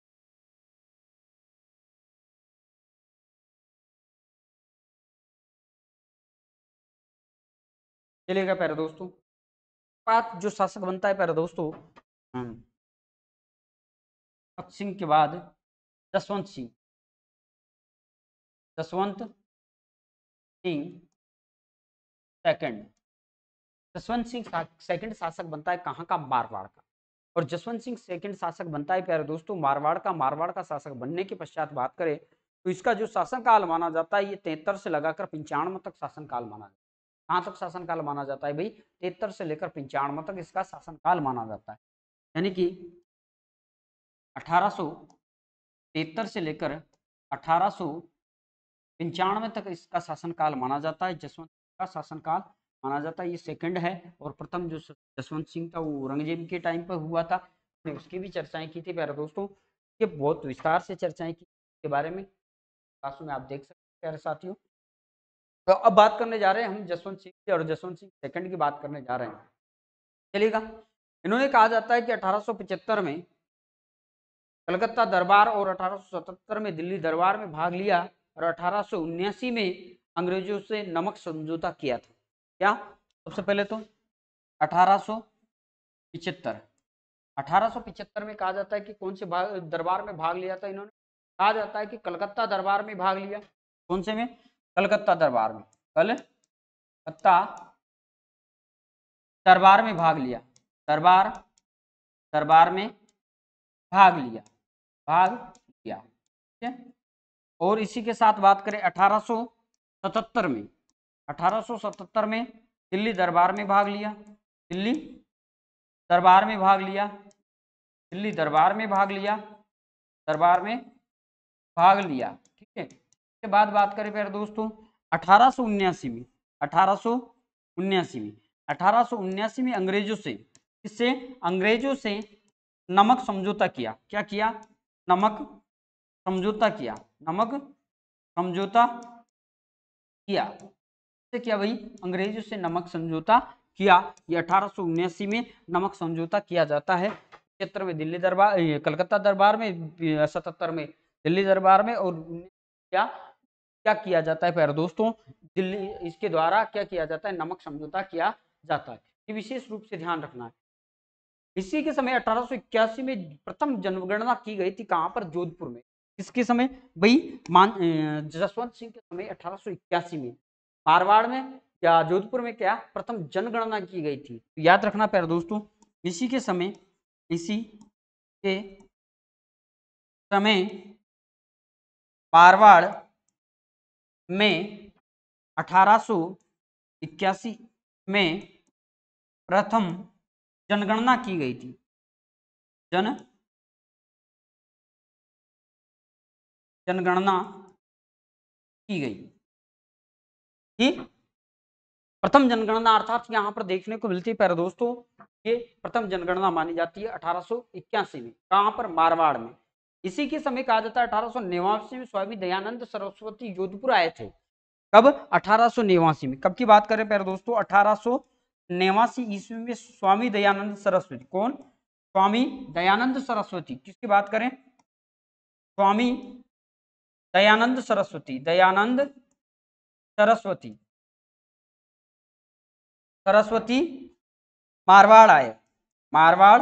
चलेगा प्यारे दोस्तों, बात जो शासक बनता है प्यारे दोस्तों, तख्त सिंह के बाद जसवंत सिंह जसवंत सिंह सेकंड जसवंत सिंह सेकंड शासक बनता है कहाँ का, मारवाड़ का। और जसवंत सिंह सेकंड शासक बनता है प्यारे दोस्तों मारवाड़ का। मारवाड़ का शासक बनने के पश्चात बात करें तो इसका जो शासनकाल माना जाता है ये तिहत्तर से लगाकर पंचानवे तक शासनकाल माना जाता है। कहाँ तक शासनकाल माना जाता है भाई, तिहत्तर से लेकर पंचानवे तक इसका शासनकाल माना जाता है। यानी कि अठारह सौ तिहत्तर से लेकर अठारह सौ पंचानवे तक इसका शासनकाल माना जाता है। जसवंत का शासनकाल माना जाता है, ये सेकंड है। और प्रथम जो जसवंत सिंह था वो औरंगजेब के टाइम पर हुआ था, उसकी भी चर्चाएं की थी प्यारे दोस्तों। ये बहुत विस्तार से चर्चाएं की के बारे में क्लासों में आप देख सकते हैं प्यारे साथियों। तो अब बात करने जा रहे हैं हम जसवंत सिंह की, और जसवंत सिंह सेकंड की बात करने जा रहे हैं। चलिएगा, इन्होंने कहा जाता है कि अठारह सौ पचहत्तर में कलकत्ता दरबार और अठारह सौ सतहत्तर में दिल्ली दरबार में भाग लिया और अठारह सौ उन्यासी में अंग्रेजों से नमक समझौता किया था। क्या, सबसे पहले तो अठारह सौ पिचहत्तर अठारह सौ पिचहत्तर में कहा जाता है कि कौन से दरबार में भाग लिया था इन्होंने, कहा जाता है कि कलकत्ता दरबार में भाग लिया। कौन से में, कलकत्ता दरबार में, कलकत्ता दरबार में भाग लिया दरबार दरबार में भाग लिया भाग लिया ठीक है। और इसी के साथ बात करें अठारह सौ सतहत्तर में अठारह सौ सतहत्तर में दिल्ली दरबार में भाग लिया दिल्ली दरबार में भाग लिया दिल्ली दरबार में भाग लिया दरबार में भाग लिया ठीक है। इसके बाद बात करें फिर दोस्तों अठारह सौ उन्यासी में अठारह सौ उन्यासी में अठारह सौ उन्यासी में अंग्रेजों से इससे अंग्रेजों से नमक समझौता किया। क्या किया, नमक समझौता किया नमक समझौता किया से क्या भाई, अंग्रेजों से नमक समझौता किया। ये अठारह सौ उन्यासी में नमक समझौता किया जाता है। पचहत्तर में दिल्ली दरबार कलकत्ता दरबार में, सतहत्तर में दिल्ली दरबार में, और क्या क्या किया जाता है प्यारे दोस्तों, दिल्ली इसके द्वारा क्या किया जाता है, नमक समझौता किया जाता है। ये विशेष रूप से ध्यान रखना है। इसी के समय अठारह सौ इक्यासी में प्रथम जनगणना की गई थी, कहां पर, जोधपुर में। किसके समय भाई? मान अ, जसवंत सिंह के समय अठारह सौ इक्यासी में मारवाड़ में या जोधपुर में क्या प्रथम जनगणना की गई थी। तो याद रखना प्यारे दोस्तों, इसी के समय इसी के समय मारवाड़ में अठारह सौ इक्यासी में प्रथम जनगणना की गई थी। जन जनगणना की गई ठीक। प्रथम जनगणना अर्थात यहाँ पर देखने को मिलती है प्यारे दोस्तों, ये प्रथम जनगणना मानी जाती है अठारह सौ इक्यासी में। कहाँ पर? मारवाड़ में। इसी के समय कहा जाता है अठारह सौ नवासी में स्वामी दयानंद सरस्वती जोधपुर आए थे। कब? अठारह सौ नवासी में। कब की बात करें प्यारे दोस्तों? अठारह सौ नवासी ईस्वी में स्वामी दयानंद सरस्वती। कौन? स्वामी दयानंद सरस्वती। किसकी बात करें? स्वामी दयानंद सरस्वती। दयानंद सरस्वती सरस्वती मारवाड़ आए। मारवाड़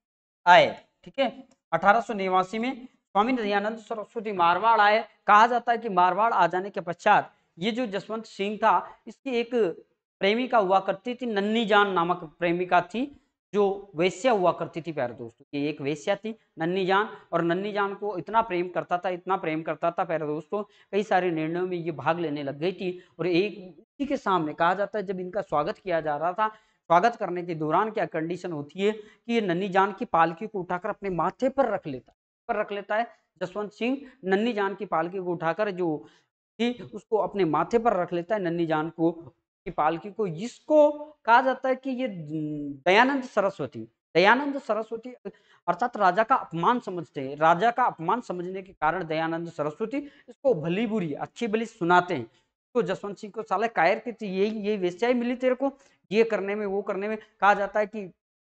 आए ठीक है। अठारह सौ नवासी में स्वामी दयानंद सरस्वती मारवाड़ आए। कहा जाता है कि मारवाड़ आ जाने के पश्चात ये जो जसवंत सिंह था, इसकी एक प्रेमिका हुआ करती थी, नन्नी जान नामक प्रेमिका थी, जो वेश्या हुआ करती थी प्यारे दोस्तों। ये एक वेश्या थी नन्नी जान, और नन्नी जान को इतना प्रेम करता था, इतना प्रेम करता था प्यारे दोस्तों, कई सारे निर्णयों में ये भाग लेने लग गई थी। और एक इसी के सामने कहा जाता है जब इनका स्वागत किया जा रहा था, स्वागत करने के दौरान क्या कंडीशन होती है कि ये नन्नी जान की पालकी को उठाकर अपने माथे पर रख लेता पर रख लेता है। जसवंत सिंह नन्नी जान की पालकी को उठाकर जो थी उसको अपने माथे पर रख लेता है, नन्नी जान को की पालकी को। जिसको कहा जाता है कि ये दयानंद सरस्वती दयानंद सरस्वती अर्थात राजा का अपमान समझते हैं। राजा का अपमान समझने के कारण दयानंद सरस्वती इसको भली बुरी अच्छी भली सुनाते हैं। तो जसवंत सिंह को साले कायर की थी, यही ये वेश्या ही मिली तेरे को, ये करने में वो करने में। कहा जाता है कि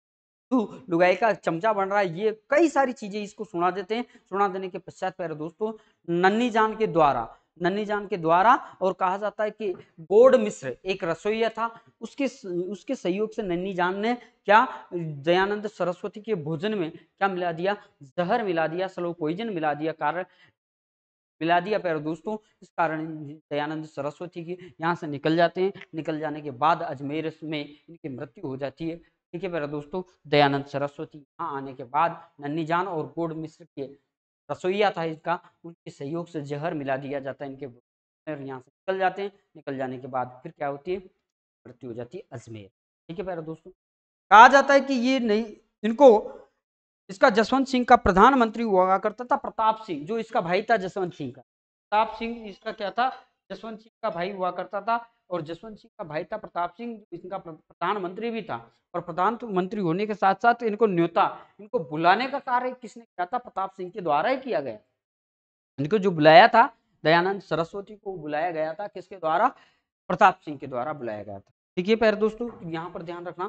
तू लुगाई का चमचा बन रहा है, ये कई सारी चीजें इसको सुना देते हैं। सुना देने के पश्चात प्यारे दोस्तों नन्नी जान के द्वारा नन्नी जान के द्वारा और कहा जाता है कि गोड मिश्र एक रसोईया था, उसके उसके सहयोग से नन्नी जान ने क्या दयानंद सरस्वती के भोजन में क्या मिला दिया? जहर मिला दिया, स्लो पॉइजन मिला दिया, कारण मिला दिया प्यारे दोस्तों। इस कारण दयानंद सरस्वती की यहाँ से निकल जाते हैं। निकल जाने के बाद अजमेर में इनकी मृत्यु हो जाती है। ठीक है प्यारे दोस्तों, दयानंद सरस्वती यहाँ आने के बाद नन्नी जान और गोड मिश्र के रसोईया था इसका, उनके सहयोग से जहर मिला दिया जाता है इनके, यहाँ से निकल जाते हैं। निकल जाने के बाद फिर क्या होती है? मृत्यु हो जाती है अजमेर। ठीक है प्यारे दोस्तों, कहा जाता है कि ये नहीं इनको इसका जसवंत सिंह का प्रधानमंत्री हुआ करता था प्रताप सिंह, जो इसका भाई था जसवंत सिंह का। प्रताप सिंह इसका क्या था? जसवंत सिंह का भाई हुआ करता था। और जसवंत सिंह का भाई था प्रताप सिंह, इनका प्रधानमंत्री भी था। और प्रधानमंत्री होने के साथ साथ इनको न्योता इनको बुलाने का कार्य किसने किया था? प्रताप सिंह के द्वारा ही किया गया। इनको जो बुलाया था दयानंद सरस्वती को बुलाया गया था, किसके द्वारा? प्रताप सिंह के द्वारा बुलाया गया था। ठीक है प्यारे दोस्तों, यहाँ पर ध्यान रखना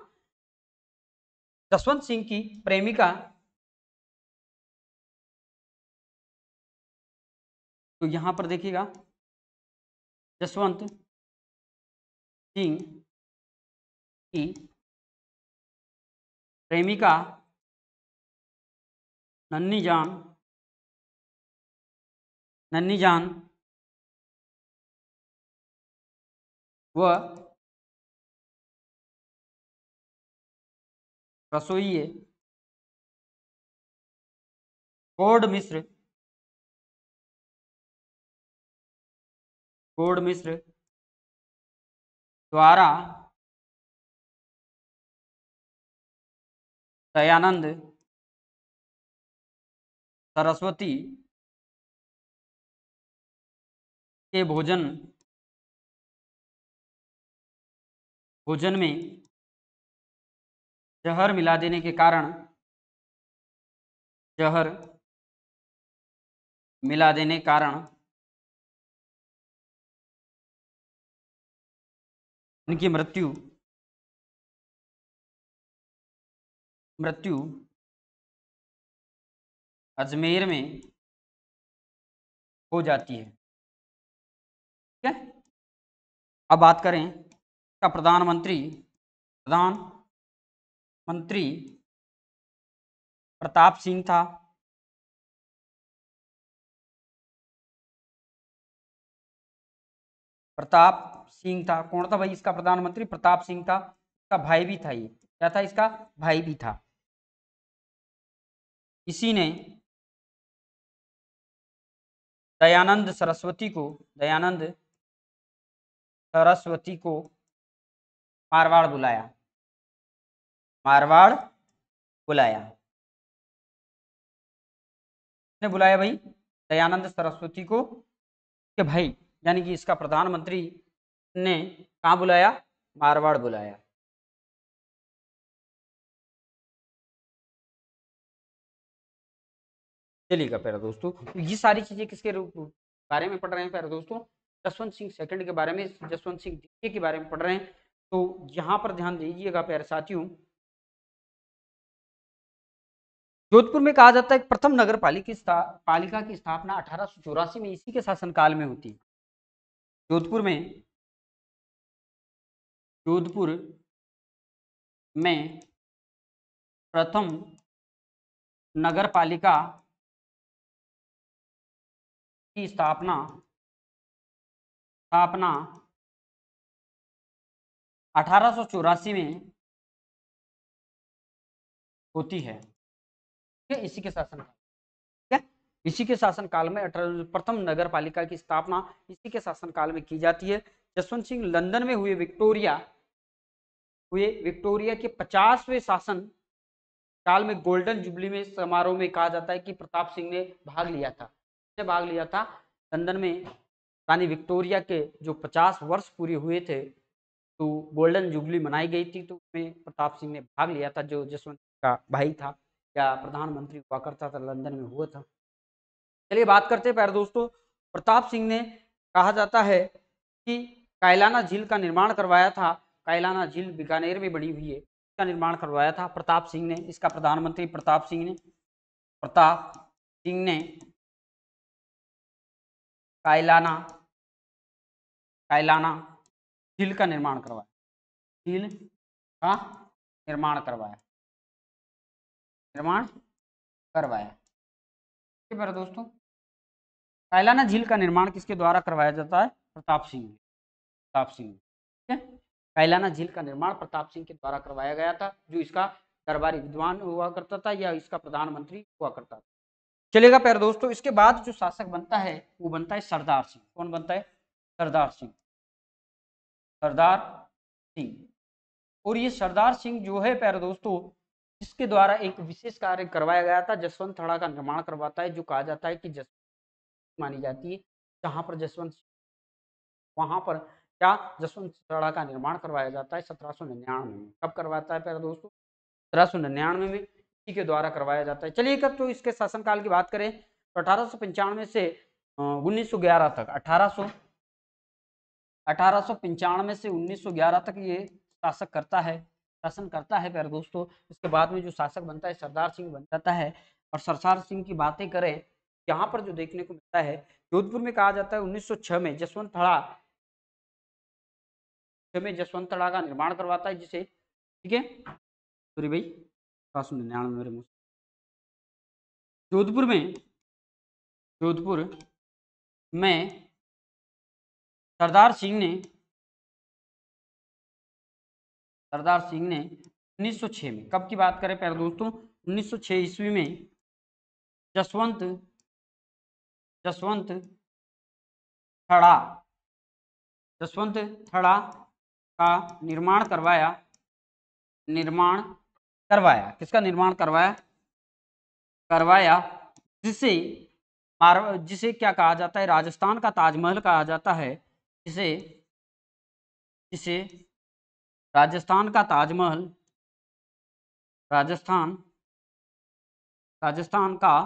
जसवंत सिंह की प्रेमिका, तो यहां पर देखिएगा जसवंत सिंह की प्रेमिका नन्नी जान नन्नी जान व रसोइये गोड मिश्र गोड मिश्र द्वारा दयानंद सरस्वती के भोजन भोजन में जहर मिला देने के कारण जहर मिला देने कारण इनकी मृत्यु मृत्यु अजमेर में हो जाती है। ठीक है, अब बात करें का प्रधानमंत्री प्रधानमंत्री प्रताप सिंह था। प्रताप सिंह था। कौन था भाई इसका प्रधानमंत्री? प्रताप सिंह था। इसका भाई भी था, ये क्या था? इसका भाई भी था। इसी ने दयानंद सरस्वती को दयानंद सरस्वती को मारवाड़ बुलाया, मारवाड़ बुलाया। ने बुलाया भाई दयानंद सरस्वती को के भाई, यानी कि इसका प्रधानमंत्री ने कहाँ बुलाया? मारवाड़ बुलाया। चलिएगा प्यारे दोस्तों, तो ये सारी चीजें किसके बारे में पढ़ रहे हैं प्यारे दोस्तों? जसवंत सिंह सेकंड के बारे में, जसवंत सिंह द्वितीय के बारे में पढ़ रहे हैं। तो यहाँ पर ध्यान दीजिएगा प्यारे साथियों, जोधपुर में कहा जाता है कि प्रथम नगर पालिका पालिका की स्थापना अठारह सौ चौरासी में इसी के शासनकाल में होती है। जोधपुर में जोधपुर में प्रथम नगर पालिका की स्थापना स्थापना अठारह सौ चौरासी में होती है। ठीक है, इसी के शासन ठीक है इसी के शासन काल में प्रथम नगर पालिका की स्थापना इसी के शासन काल में की जाती है। जसवंत सिंह लंदन में हुए विक्टोरिया हुए विक्टोरिया के पचासवें शासन काल में गोल्डन जुबली में समारोह में कहा जाता है कि प्रताप सिंह ने भाग लिया था। ने भाग लिया था लंदन में रानी विक्टोरिया के जो पचास वर्ष पूरे हुए थे, तो गोल्डन जुबली मनाई गई थी, तो उसमें प्रताप सिंह ने भाग लिया था, जो जसवंत का भाई था या प्रधानमंत्री हुआ करता था, लंदन में हुआ था। चलिए बात करते हैं प्यारे दोस्तों, प्रताप सिंह ने कहा जाता है कि कायलाना झील का निर्माण करवाया था। कायलाना झील बीकानेर में बनी हुई है, इसका निर्माण करवाया था प्रताप सिंह ने। इसका प्रधानमंत्री प्रताप सिंह ने प्रताप सिंह ने कायलाना कायलाना झील का निर्माण करवाया झील का निर्माण करवाया निर्माण करवाया ठीक है दोस्तों, कायलाना झील का निर्माण किसके द्वारा करवाया जाता है? प्रताप सिंह प्रताप सिंह ठीक है, कायलाना झील का निर्माण प्रताप सिंह के द्वारा करवाया गया था, जो इसका दरबारी विद्वान हुआ करता था या इसका प्रधानमंत्री हुआ करता था। चलेगा प्यारे दोस्तों, इसके बाद जो शासक बनता है वो बनता है सरदार सिंह। कौन बनता है? सरदार सिंह सरदार सिंह और ये सरदार सिंह जो है प्यारे दोस्तों, इसके द्वारा एक विशेष कार्य करवाया गया था, जसवंत थड़ा का निर्माण करवाता है, जो कहा जाता है कि जसवंत मानी जाती है जहां पर जसवंत वहां पर क्या जसवंत थड़ा का निर्माण करवाया जाता है सत्रह सौ निन्यानवे में। कब करवाता है प्यारे दोस्तों? सत्रह सौ निन्यानवे में इसी के द्वारा करवाया जाता है। चलिए कब तो इसके शासनकाल की बात करें तो अठारह सौ पंचानवे से उन्नीस सौ ग्यारह तक अठारह सौ अठारह सौ पंचानवे से उन्नीस सौ ग्यारह तक ये शासक करता है शासन करता है प्यारे दोस्तों। इसके बाद में जो शासक बनता है सरदार सिंह बन जाता है। और सरदार सिंह की बातें करें, यहाँ पर जो देखने को मिलता है, जोधपुर में कहा जाता है उन्नीस सौ छह में जसवंत थड़ा में जसवंत थड़ा का निर्माण करवाता है, जिसे ठीक है सॉरी भाई निन्यानवे मेरे मुंह जोधपुर में जोधपुर में सरदार सिंह ने सरदार सिंह ने उन्नीस सौ छह में, कब की बात करें प्यारे दोस्तों? उन्नीस सौ छह ईस्वी में जसवंत जसवंत थड़ा जसवंत थड़ा का निर्माण करवाया निर्माण करवाया किसका निर्माण करवाया करवाया जिसे जिसे क्या कहा जाता है? राजस्थान का ताजमहल कहा जाता है, जिसे जिसे राजस्थान का ताजमहल राजस्थान राजस्थान का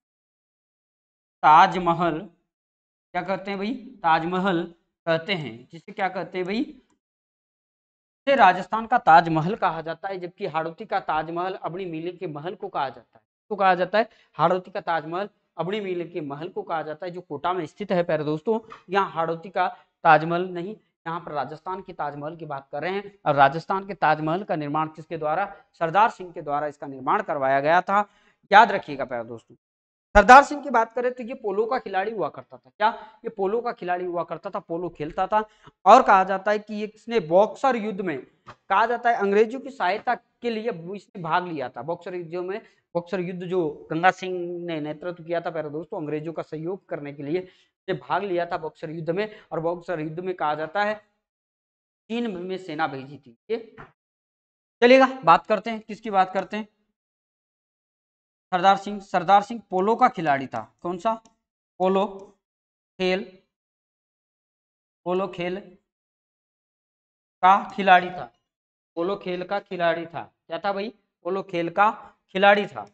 ताजमहल क्या कहते हैं भाई? ताजमहल कहते हैं, जिसे क्या कहते हैं भाई? इसे राजस्थान का ताजमहल कहा जाता है, जबकि हाड़ौती का ताजमहल अबड़ी मिले के महल को कहा जाता है। तो कहा जाता है हाड़ौती का ताजमहल अबड़ी मिले के महल को कहा जाता है, जो कोटा में स्थित है प्यारे दोस्तों। यहाँ हाड़ौती का ताजमहल नहीं, यहाँ पर राजस्थान के ताजमहल की बात कर रहे हैं। और राजस्थान के ताजमहल का निर्माण किसके द्वारा? सरदार सिंह के द्वारा इसका निर्माण करवाया गया था। याद रखिएगा प्यारे दोस्तों, सरदार सिंह की बात करें तो ये पोलो का खिलाड़ी हुआ करता था। क्या? ये पोलो का खिलाड़ी हुआ करता था, पोलो खेलता था। और कहा जाता है कि इसने बॉक्सर युद्ध में, कहा जाता है अंग्रेजों की सहायता के लिए इसने भाग लिया था। बॉक्सर युद्ध में, बॉक्सर युद्ध जो गंगा सिंह ने नेतृत्व किया था प्यारे दोस्तों, अंग्रेजों का सहयोग करने के लिए भाग लिया था बॉक्सर युद्ध में। और बॉक्सर युद्ध में कहा जाता है चीन में सेना भेजी थी। चलिएगा बात करते हैं, किसकी बात करते हैं? सरदार सिंह। सरदार सिंह पोलो का खिलाड़ी था। कौन सा? पोलो खेल, पोलो खेल का खिलाड़ी था। पोलो खेल का खिलाड़ी था। क्या था भाई? पोलो खेल का खिलाड़ी था।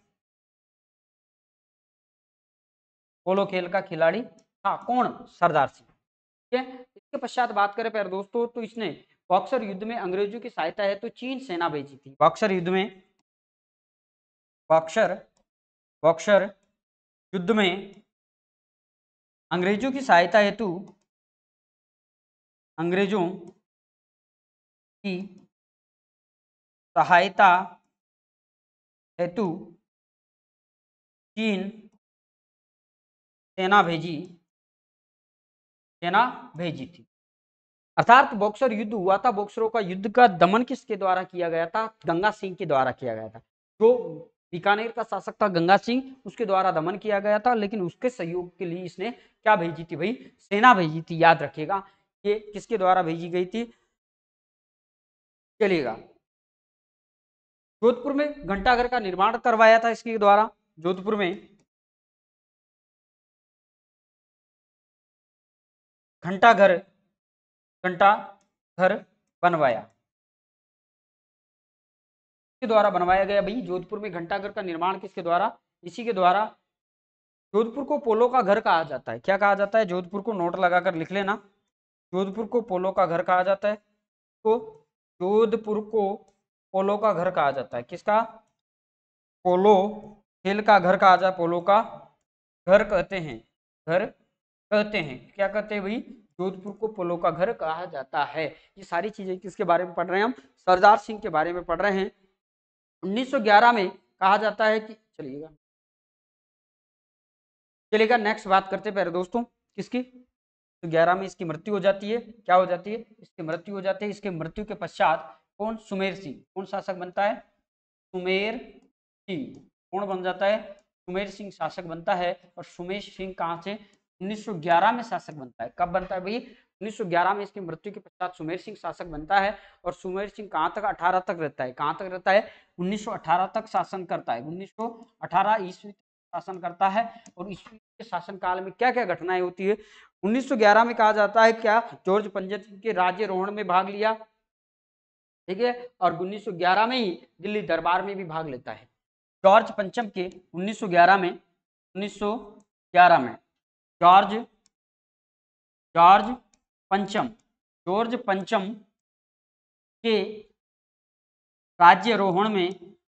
पोलो खेल का खिलाड़ी था कौन? सरदार सिंह। ठीक है। इसके पश्चात बात करें प्यारे दोस्तों तो इसने बॉक्सर युद्ध में अंग्रेजों की सहायता है तो चीन सेना भेजी थी। बॉक्सर युद्ध में, बॉक्सर बॉक्सर युद्ध में अंग्रेजों की सहायता हेतु, अंग्रेजों की सहायता हेतु चीन सेना भेजी, सेना भेजी थी। अर्थात बॉक्सर युद्ध हुआ था। बॉक्सरों का युद्ध का दमन किसके द्वारा किया गया था? गंगा सिंह के द्वारा किया गया था। जो बीकानेर का शासक था गंगा सिंह, उसके द्वारा दमन किया गया था। लेकिन उसके सहयोग के लिए इसने क्या भेजी थी भाई? सेना भेजी थी। याद रखिएगा ये किसके द्वारा भेजी गई थी। चलिएगा, जोधपुर में घंटाघर का निर्माण करवाया था इसके द्वारा। जोधपुर में घंटाघर, घंटाघर बनवाया, के द्वारा बनवाया गया भाई। जोधपुर में घंटाघर का निर्माण किसके द्वारा? इसी के द्वारा। जोधपुर को पोलो का घर कहा जाता है। क्या कहा जाता है? जोधपुर को नोट लगाकर लिख लेना, जोधपुर को पोलो का घर कहा जाता है। तो जोधपुर को पोलो का घर कहा जाता है। किसका? पोलो खेल का घर कहा जाता है। पोलो का घर कहते हैं, घर कहते हैं। क्या कहते हैं भाई? जोधपुर को पोलो का घर कहा जाता है। ये सारी चीजें किसके बारे में पढ़ रहे हैं हम? सरदार सिंह के बारे में पढ़ रहे हैं। उन्नीस सौ ग्यारह में कहा जाता है कि, चलिएगा चलिएगा नेक्स्ट बात करते हैं प्यारे दोस्तों किसकी? तो ग्यारह में इसकी मृत्यु हो जाती है। क्या हो जाती है? इसकी मृत्यु हो जाती है। इसके मृत्यु के पश्चात कौन? सुमेर सिंह। कौन शासक बनता है? सुमेर सिंह। कौन बन जाता है? सुमेर सिंह शासक बनता है। और सुमेर सिंह कहाँ से? उन्नीस सौ ग्यारह में शासक बनता है। कब बनता है भाई? उन्नीस सौ ग्यारह में इसकी मृत्यु के पश्चात सुमेर सिंह शासक बनता है। और सुमेर सिंह कहाँ तक? अठारह तक रहता है। कहाँ तक रहता है? उन्नीस सौ अठारह तक शासन करता है। उन्नीस सौ अठारह ईस्वी शासन करता है। और ईस्वी के शासन काल में क्या क्या घटनाएं होती है? उन्नीस सौ ग्यारह में कहा जाता है क्या? जॉर्ज पंचम के राज्यारोहण में भाग लिया। ठीक है। और उन्नीस सौ ग्यारह में ही दिल्ली दरबार में भी भाग लेता है। जॉर्ज पंचम के उन्नीस सौ ग्यारह में, उन्नीस सौ ग्यारह में जॉर्ज जॉर्ज पंचम, जॉर्ज पंचम के राज्यारोहण में,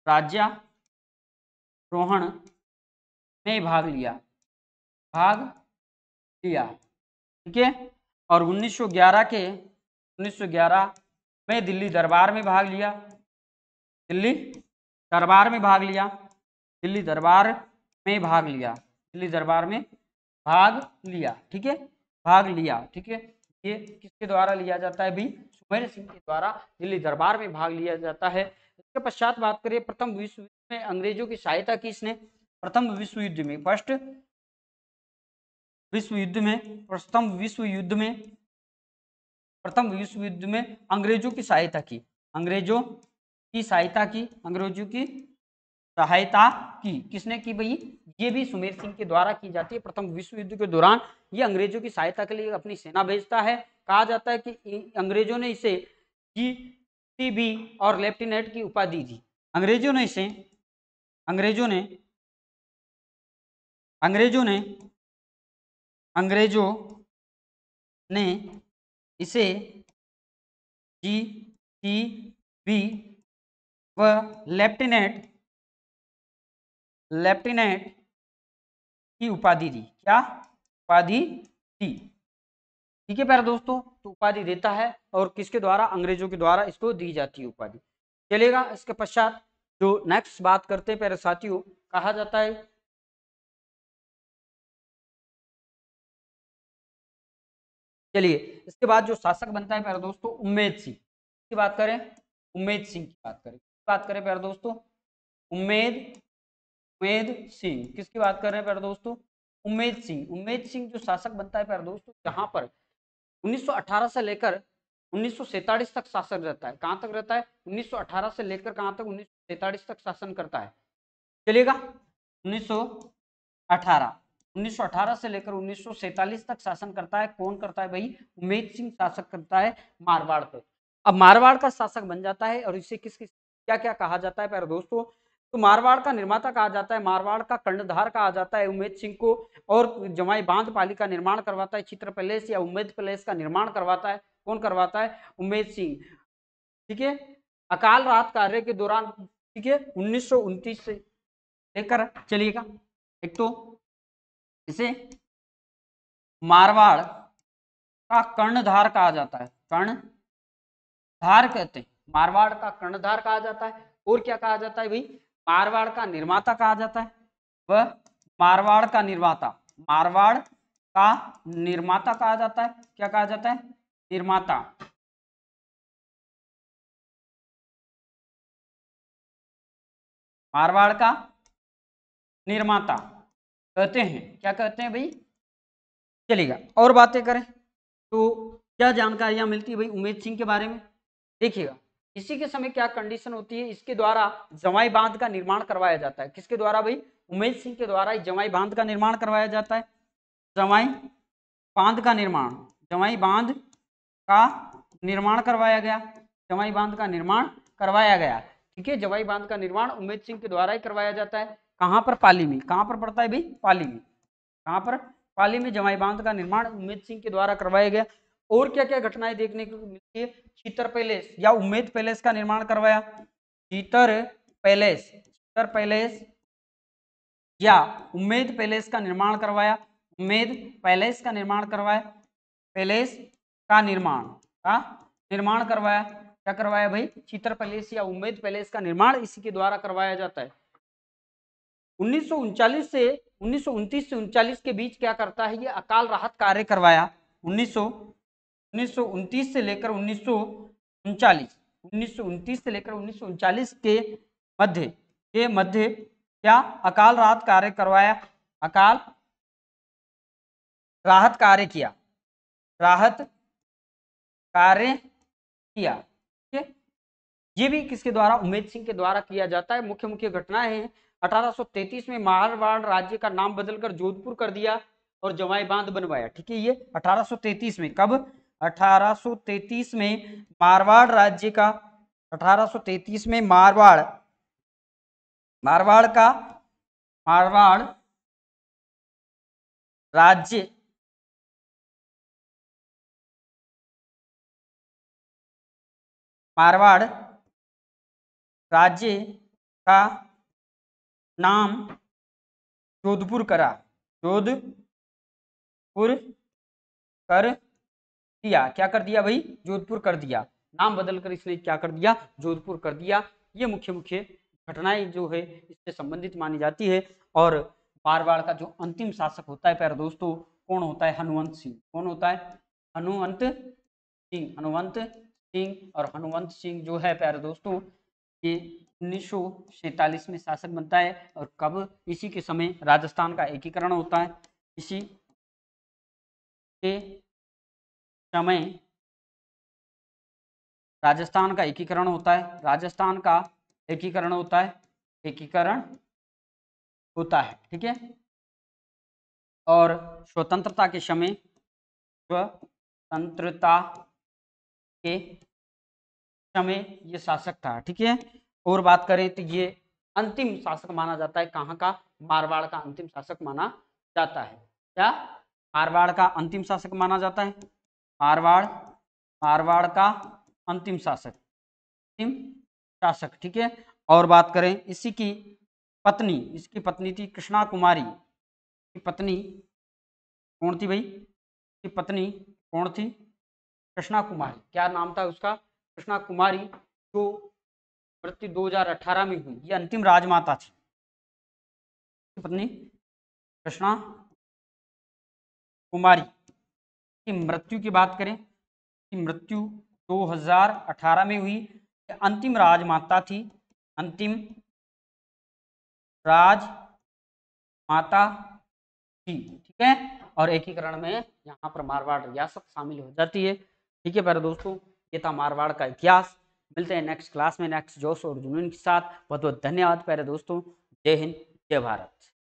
राज्यारोहण में भाग लिया, भाग लिया। ठीक है। और उन्नीस सौ ग्यारह के उन्नीस सौ ग्यारह में दिल्ली दरबार में भाग लिया, दिल्ली दरबार में भाग लिया, दिल्ली दरबार में भाग लिया, दिल्ली दरबार में भाग लिया। ठीक है, भाग लिया। ठीक है। ये किसके द्वारा लिया जाता है भाई? सुमेर सिंह के द्वारा दिल्ली दरबार में भाग लिया जाता है। इसके पश्चात बात करें, प्रथम विश्व युद्ध में अंग्रेजों की सहायता की इसने। प्रथम विश्व युद्ध में, फर्स्ट विश्व युद्ध में, प्रथम विश्व युद्ध में, प्रथम विश्व युद्ध में अंग्रेजों की सहायता की, अंग्रेजों की सहायता की, अंग्रेजों की सहायता की। किसने की भाई? ये भी सुमेर सिंह के द्वारा की जाती है। प्रथम विश्व युद्ध के दौरान ये अंग्रेजों की सहायता के लिए अपनी सेना भेजता है। कहा जाता है कि अंग्रेजों ने इसे जी टी बी और लेफ्टिनेंट की उपाधि दी। अंग्रेजों ने इसे अंग्रेजों ने अंग्रेजों ने अंग्रेजों ने इसे जी टी बी व लेफ्टिनेंट लेफ्टिनेंट की उपाधि दी। क्या उपाधि दी? ठीक है प्यारे दोस्तों, तो उपाधि देता है और किसके द्वारा? अंग्रेजों के द्वारा इसको दी जाती है उपाधि। चलेगा, इसके पश्चात जो नेक्स्ट बात करते हैं प्यारे साथियों, कहा जाता है चलिए इसके बाद जो शासक बनता है प्यारे दोस्तों उम्मेद सिंह की बात करें, उम्मेद सिंह की बात करें बात करें प्यारे दोस्तों उम्मेद उम्मेद सिंह किसकी बात कर रहे हैं प्यारे दोस्तों, उम्मेद सिंह। उम्मेद सिंह जो शासक बनता है प्यारे दोस्तों जहां पर उन्नीस सौ अठारह से लेकर उन्नीस सौ सैंतालीस तक शासन रहता है। कहां तक रहता है, उन्नीस सौ अठारह से लेकर कहां तक, उन्नीस सौ सैंतालीस तक शासन करता है। चलिएगा उन्नीस सौ अठारह उन्नीस सौ अठारह से लेकर उन्नीस सौ सैंतालीस तक शासन करता है। कौन करता है भाई, उम्मेद सिंह शासक करता है मारवाड़ पे। अब मारवाड़ का शासक बन जाता है और इसे किस किस क्या क्या कहा जाता है प्यारे दोस्तों, तो मारवाड़ का निर्माता कहा जाता है, मारवाड़ का कर्णधार कहा जाता है उम्मेद सिंह को। और जमाई बांध पाली का निर्माण करवाता है, चित्र पैलेस या उम्मेद पैलेस का निर्माण करवाता है। कौन करवाता है, उम्मेद सिंह। ठीक है, अकाल राहत कार्य के दौरान, ठीक है, उन्नीस सौ उनतीस से लेकर चलिएगा, एक तो इसे मारवाड़ का कर्णधार कहा जाता है, कर्णधार कहते हैं, मारवाड़ का कर्णधार कहा जाता है। और क्या कहा जाता है भाई, मारवाड़ का निर्माता कहा जाता है, वह मारवाड़ का निर्माता, मारवाड़ का निर्माता कहा जाता है। क्या कहा जाता है, निर्माता। मारवाड़ का निर्माता कहते हैं, क्या कहते हैं भाई। चलिएगा और बातें करें तो क्या जानकारियां मिलती है भाई उम्मेद सिंह के बारे में। देखिएगा इसी के समय क्या कंडीशन होती है, इसके द्वारा जमाई बांध का निर्माण करवाया जाता है। किसके द्वारा भाई, उम्मेद सिंह के द्वारा जमाई बांध का निर्माण करवाया जाता है। जमाई बांध का निर्माण, जमाई बांध का निर्माण करवाया गया, जमाई बांध का निर्माण करवाया गया। ठीक है, जमाई बांध का निर्माण उम्मेद सिंह के द्वारा ही करवाया जाता है। कहां पर, पाली में। कहां पर पड़ता है भाई, पाली में। कहां पर, पाली में जमाई बांध का निर्माण उम्मेद सिंह के द्वारा करवाया गया। और क्या क्या घटनाएं देखने को मिलती है, चीतर पैलेस या उम्मेद पैलेस का निर्माण करवाया, चीतर पैलेस, चीतर पैलेस या उम्मेद पैलेस का निर्माण करवाया, उम्मेद पैलेस का निर्माण करवाया, पैलेस का निर्माण का निर्माण करवाया। क्या करवाया भाई, चीतर पैलेस या उम्मेद पैलेस का निर्माण इसी के द्वारा करवाया जाता है। उन्नीस सौ उनचालीस से उन्नीस सौ उनतीस से उनचालीस के बीच क्या करता है, ये अकाल राहत कार्य करवाया। उन्नीस सौ उन्नीस सौ उनतीस से लेकर उन्नीस सौ उनचालीस उन्नीस सौ उनतीस से लेकर उन्नीस सौ उनचालीस के मध्य के मध्य क्या अकाल राहत कार्य करवाया, अकाल राहत कार्य किया, राहत कार्य किया। ठीक है, ये भी किसके द्वारा, उम्मेद सिंह के द्वारा किया जाता है। मुख्य मुख्य घटनाएं हैं, अठारह सौ तैंतीस में मारवाड़ राज्य का नाम बदलकर जोधपुर कर दिया और जमाई बांध बनवाया। ठीक है, ये अठारह सौ तैंतीस में, कब, अठारह सौ तैंतीस में मारवाड़ राज्य का, अठारह सौ तैंतीस में मारवाड़ मारवाड़ का मारवाड़ राज्य मारवाड़ राज्य का नाम जोधपुर करा, जोधपुर कर दिया। क्या कर दिया भाई, जोधपुर कर दिया। नाम बदलकर इसने क्या कर दिया, जोधपुर कर दिया। ये मुख्य मुख्य घटनाएं जो है इससे संबंधित मानी जाती है। और मारवाड़ का जो अंतिम शासक होता है प्यारे दोस्तों, कौन होता है, हनुमंत सिंह। कौन होता है, हनुमंत सिंह। हनुमंत सिंह और हनुमंत सिंह जो है प्यारे दोस्तों, ये उन्नीस सौ सैंतालीस में शासक बनता है। और कब, इसी के समय राजस्थान का एकीकरण होता है, इसी के समय राजस्थान का एकीकरण होता है, राजस्थान का एकीकरण होता है, एकीकरण होता है। ठीक है, और स्वतंत्रता के समय, स्वतंत्रता के समय ये शासक था। ठीक है, और बात करें तो ये अंतिम शासक माना जाता है। कहाँ का, मारवाड़ का अंतिम शासक माना जाता है। क्या, मारवाड़ का अंतिम शासक माना जाता है, मारवाड़ मारवाड़ का अंतिम शासक, अंतिम शासक। ठीक है, और बात करें इसी की पत्नी, इसकी पत्नी थी कृष्णा कुमारी की पत्नी कौन थी भाई, इसकी पत्नी कौन थी, कृष्णा कुमारी। क्या नाम था उसका, कृष्णा कुमारी, जो मृत्यु दो हज़ार अठारह में हुई। ये अंतिम राजमाता थी, पत्नी कृष्णा कुमारी, की मृत्यु की बात करें, की मृत्यु दो हज़ार अठारह में हुई। अंतिम राजमाता थी, अंतिम राजमाता थी, ठीक है। और एकीकरण में यहाँ पर मारवाड़ रियासत शामिल हो जाती है, ठीक है प्यारे दोस्तों। ये था मारवाड़ का इतिहास। मिलते हैं नेक्स्ट क्लास में नेक्स्ट जोश और जुनून के साथ। बहुत बहुत धन्यवाद प्यारे दोस्तों। जय हिंद, जय भारत।